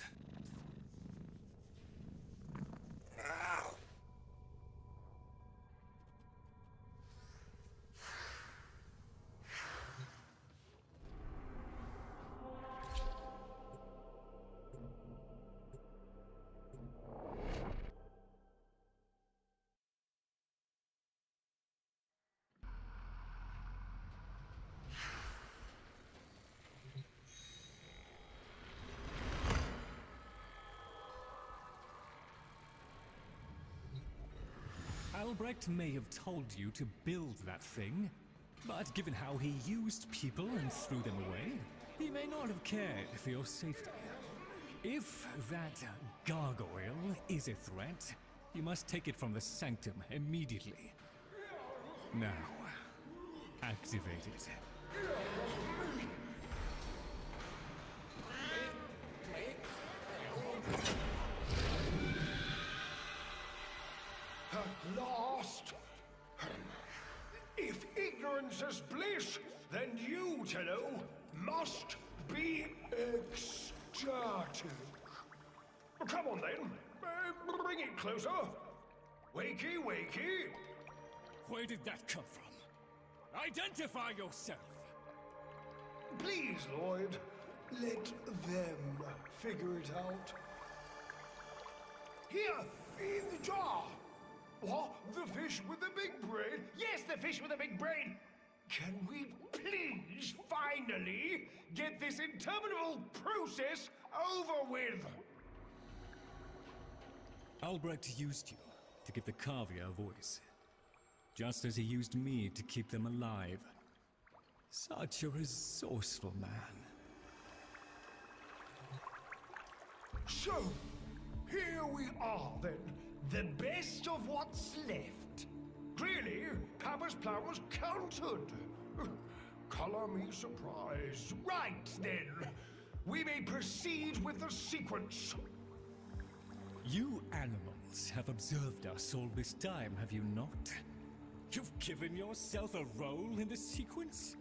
Albrecht may have told you to build that thing, but given how he used people and threw them away, he may not have cared for your safety. If that gargoyle is a threat, you must take it from the sanctum immediately. Now, activate it. At last! If ignorance is bliss, then you, Tenno, must be ecstatic. Come on then, uh, bring it closer. Wakey, wakey. Where did that come from? Identify yourself! Please, Lloyd, let them figure it out. Here, in the jar. What? The fish with the big brain? Yes, the fish with the big brain. Can we please finally get this interminable process over with? Albrecht used you to give the Cavia a voice, just as he used me to keep them alive. Such a resourceful man. So, here we are then. The best of what's left. Clearly, Papa's plan was countered. Color me surprised. Right then, we may proceed with the sequence. You animals have observed us all this time, have you not? You've given yourself a role in the sequence?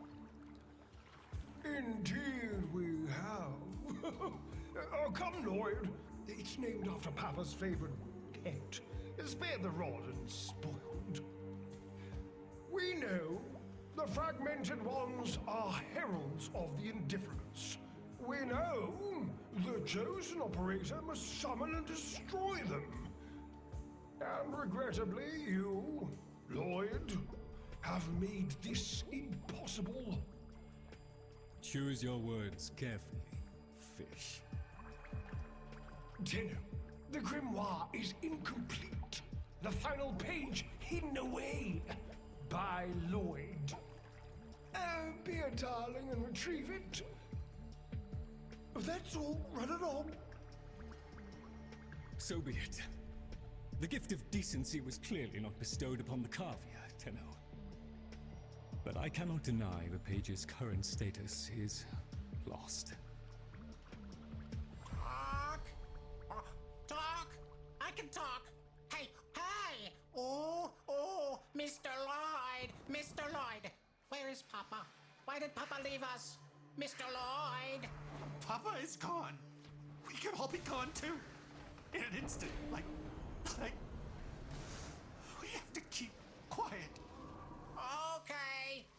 Indeed we have. Oh, come, Lloyd. It's named after Papa's favorite pet. Spare the rod and spoiled. We know the fragmented ones are heralds of the indifference. We know the chosen operator must summon and destroy them. And regrettably, you, Lloyd, have made this impossible. Choose your words carefully, fish. Tenno, the grimoire is incomplete. The final page hidden away by Lloyd. Uh, be a darling and retrieve it. That's all. Run along. So be it. The gift of decency was clearly not bestowed upon the Cavia, Tenno. But I cannot deny the page's current status is lost. Talk? Uh, talk? I can talk. Hey, hey! Oh, oh, Mister Lloyd! Mister Lloyd! Where is Papa? Why did Papa leave us? Mister Lloyd! Papa is gone. We could all be gone too. In an instant. Like, like... We have to keep quiet. Okay.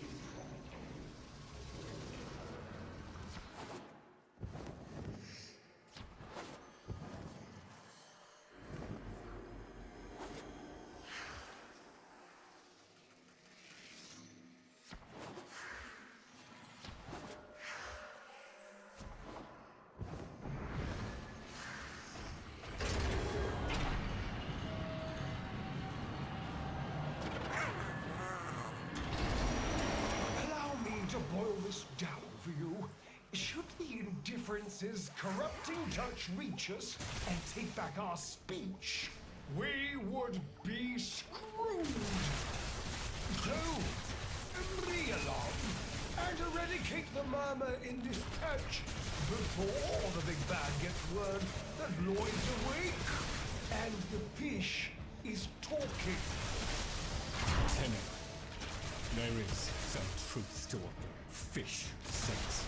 Boil this down for you. Should the indifference's corrupting touch reach us and take back our speech, we would be screwed. So, realign and eradicate the murmur in this patch before the big bad gets word that Lloyd's awake and the fish is talking. Tenno, there is some truth to what the fish says.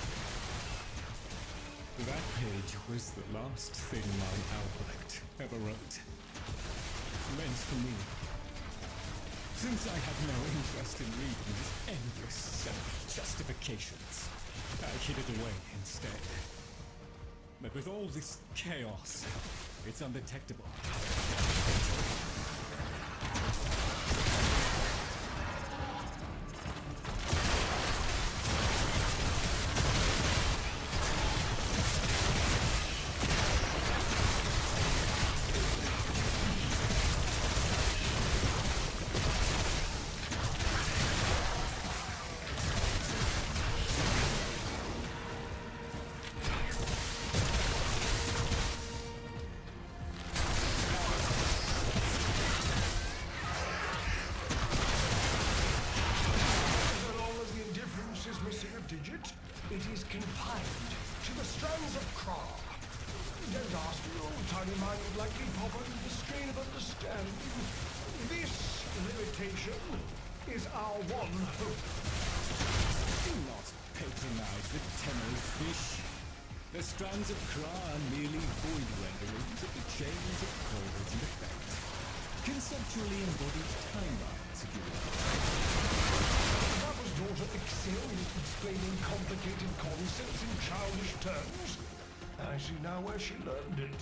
That page was the last thing my Albrecht ever wrote. Meant for me. Since I had no interest in reading his endless self-justifications, I hid it away instead. But with all this chaos, it's undetectable. digit, it is confined to the strands of Kra. Don't ask the old tiny-minded likely Papa the strain of understanding. This limitation is our one hope. Do not patronize the Tenno fish. The strands of Kra are merely void renderings of the chains of cause and effect. Conceptually embodied timelines, if you will. Papa's daughter excelled in explaining complicated concepts in childish terms. I see now where she learned it.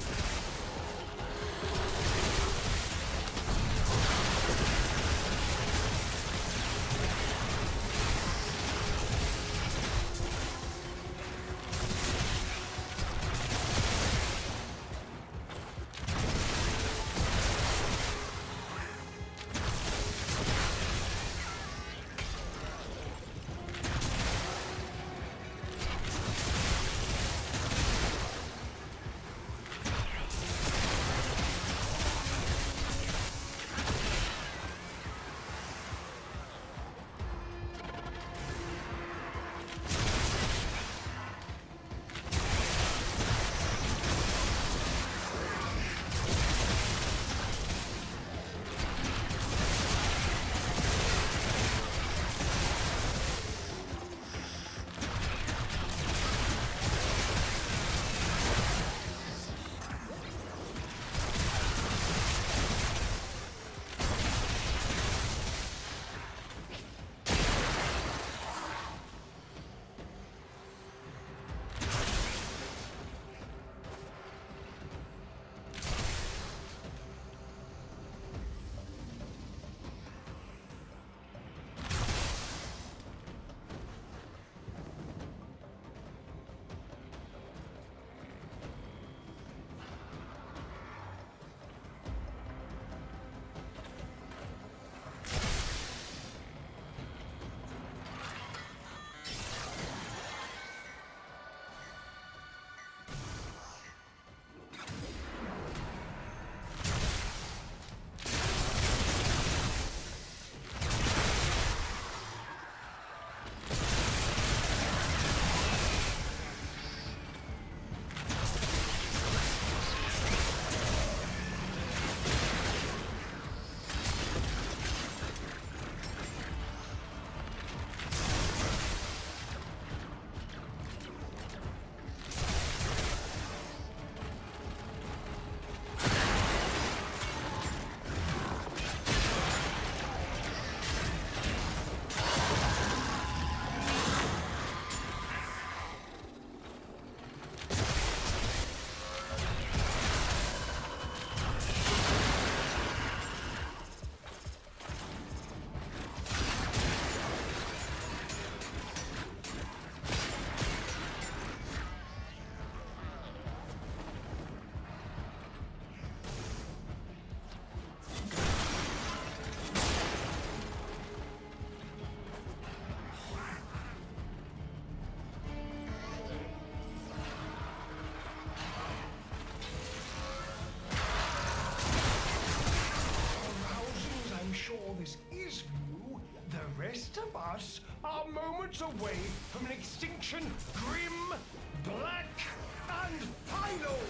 rest of us are moments away from an extinction grim, black, and final.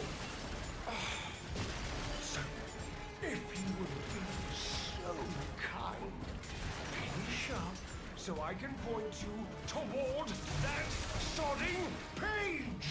So, if you will be so kind, finish up so I can point you toward that sodding page.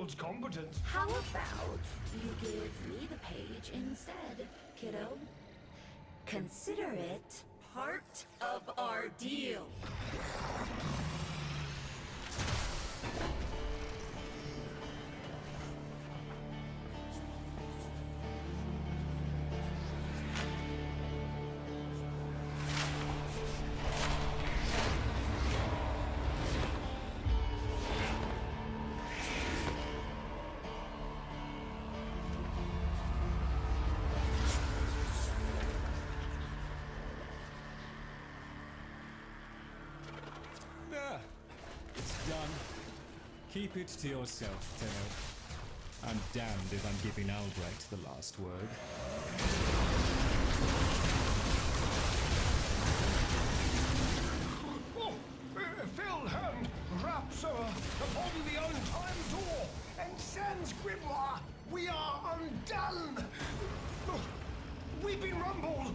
Rambold's competence. How about you give me the page instead, kiddo? Consider it part of our deal. There. It's done. Keep it to yourself, Tenno. I'm damned if I'm giving Albrecht the last word. Oh, uh, filled hand raps uh, upon the untimed door, and sans grimoire, we are undone. Oh, we've been rumbled.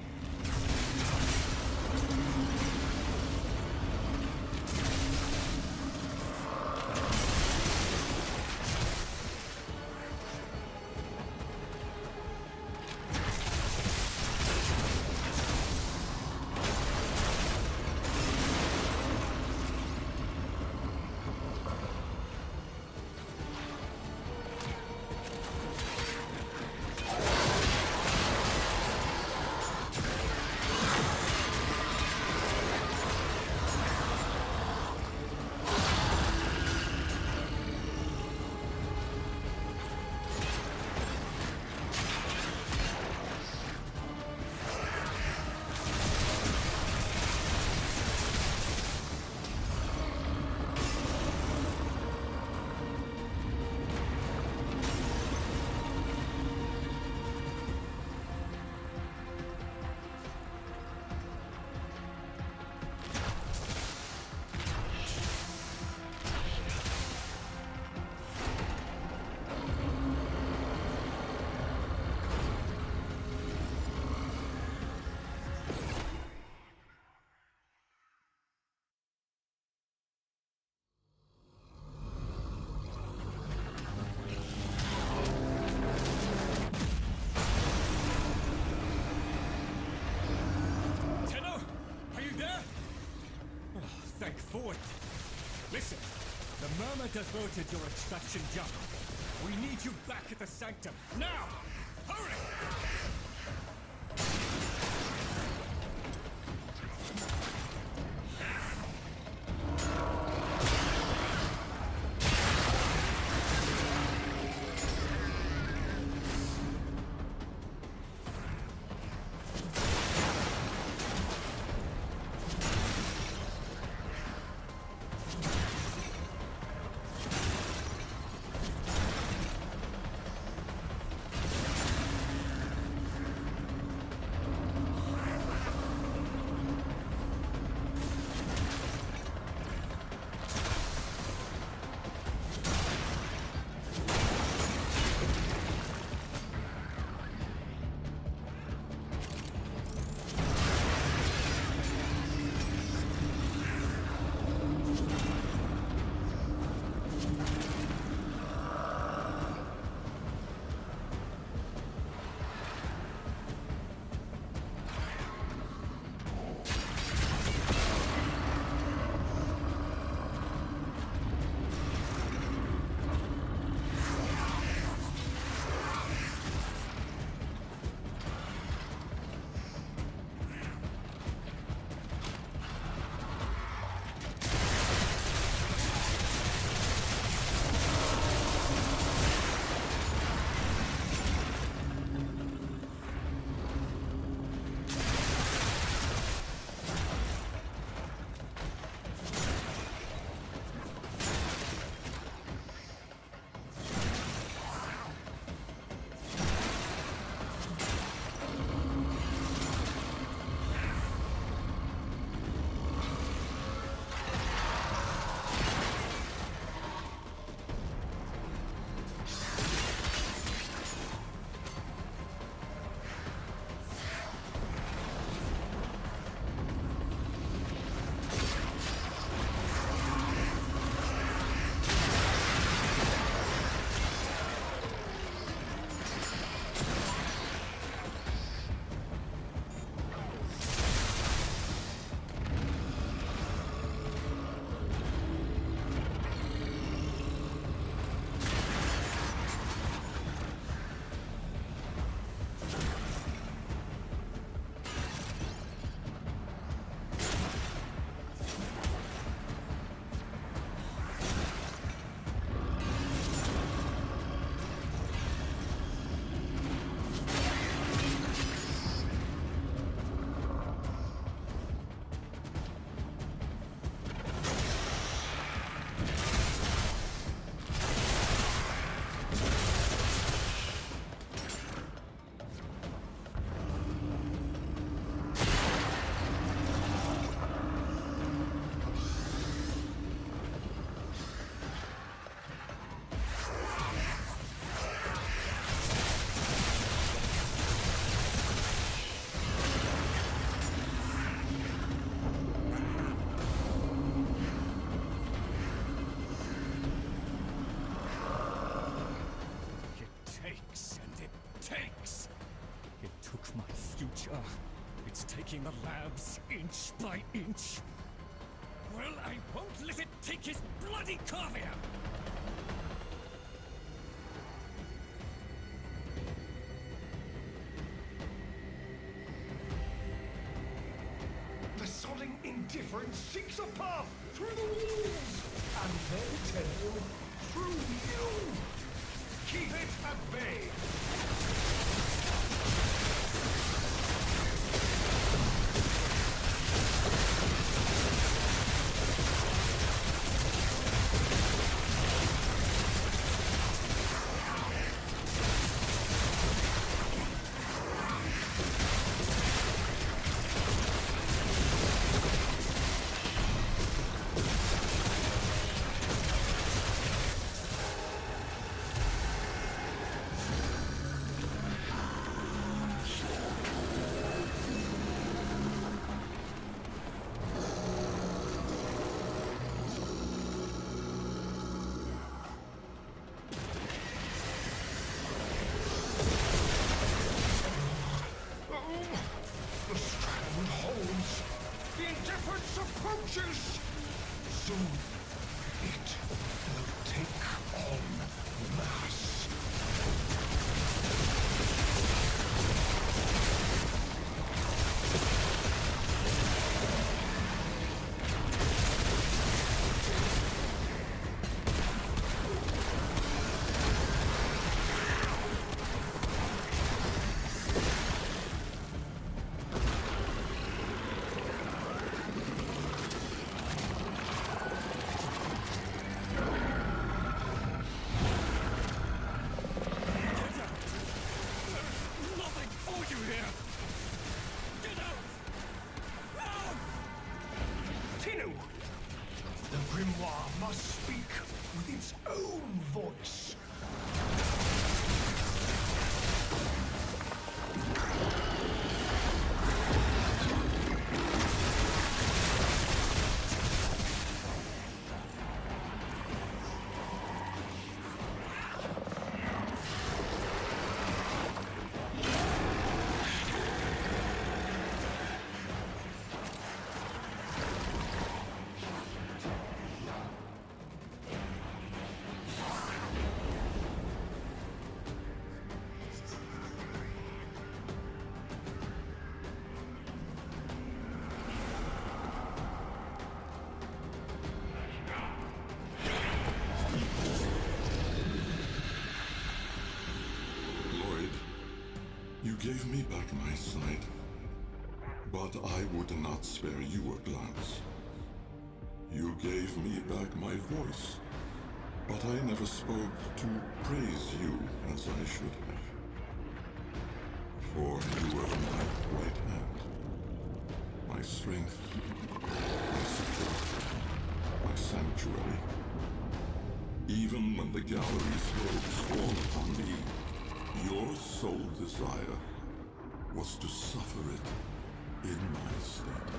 Thank Ford. Listen, the Murmur diverted your extraction jump. We need you back at the Sanctum. Now! Hurry! inch by inch? Well, I won't let it take his bloody corvia! The sodding indifference seeks a path through the walls, and then tell through you. Keep it at bay. Approaches. Soon it will take on mass. The grimoire must speak with its own voice. You gave me back my sight, but I would not spare you a glance. You gave me back my voice, but I never spoke to praise you as I should have. For you were my right hand, my strength, my support, my sanctuary. Even when the gallery's hopes fall upon me, your sole desire was to suffer it in my stead.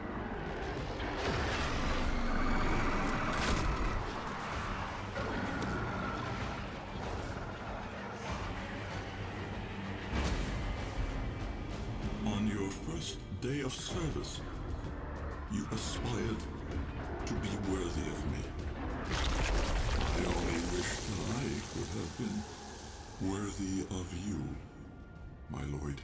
On your first day of service, you aspired to be worthy of me. I only wish that I could have been worthy of you, my lord.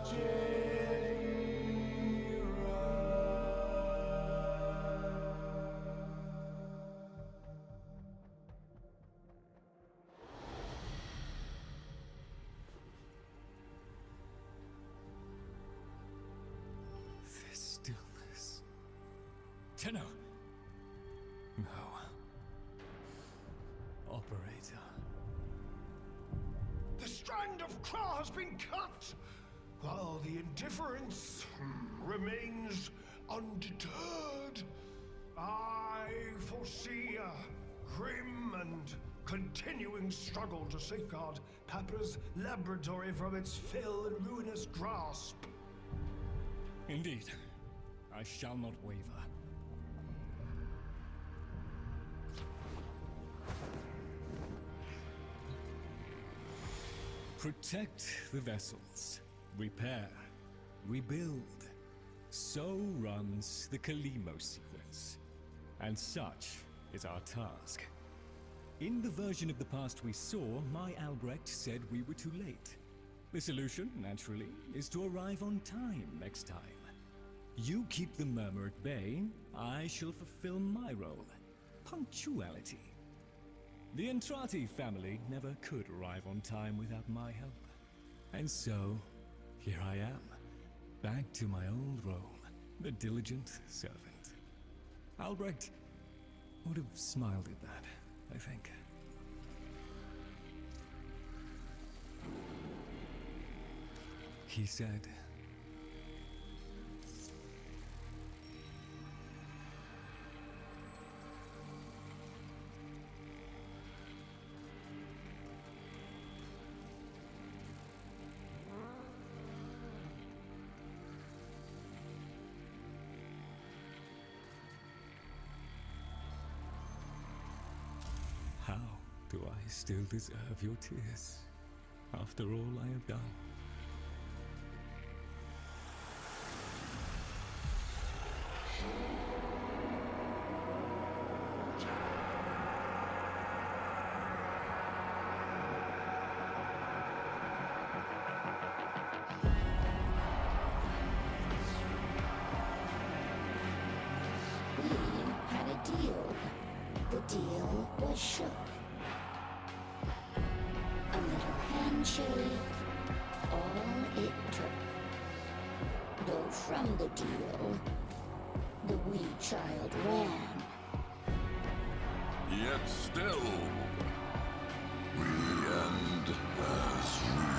Stillness. Tenno. No. Operator. The strand of claw has been cut, while the indifference hmm, remains undeterred. I foresee a grim and continuing struggle to safeguard Papa's laboratory from its fell and ruinous grasp. Indeed. I shall not waver. Protect the vessels. Repair. Rebuild. So runs the Kalimo sequence. And such is our task. In the version of the past we saw, my Albrecht said we were too late. The solution, naturally, is to arrive on time next time. You keep the murmur at bay, I shall fulfill my role. Punctuality. The Entrati family never could arrive on time without my help. And so, here I am, back to my old role, the diligent servant. Albrecht would have smiled at that, I think. He said, how do I still deserve your tears after all I have done? We had a deal. The deal was shook. A little handshake, all it took. Though from the deal, the wee child ran. Yet still, we end as we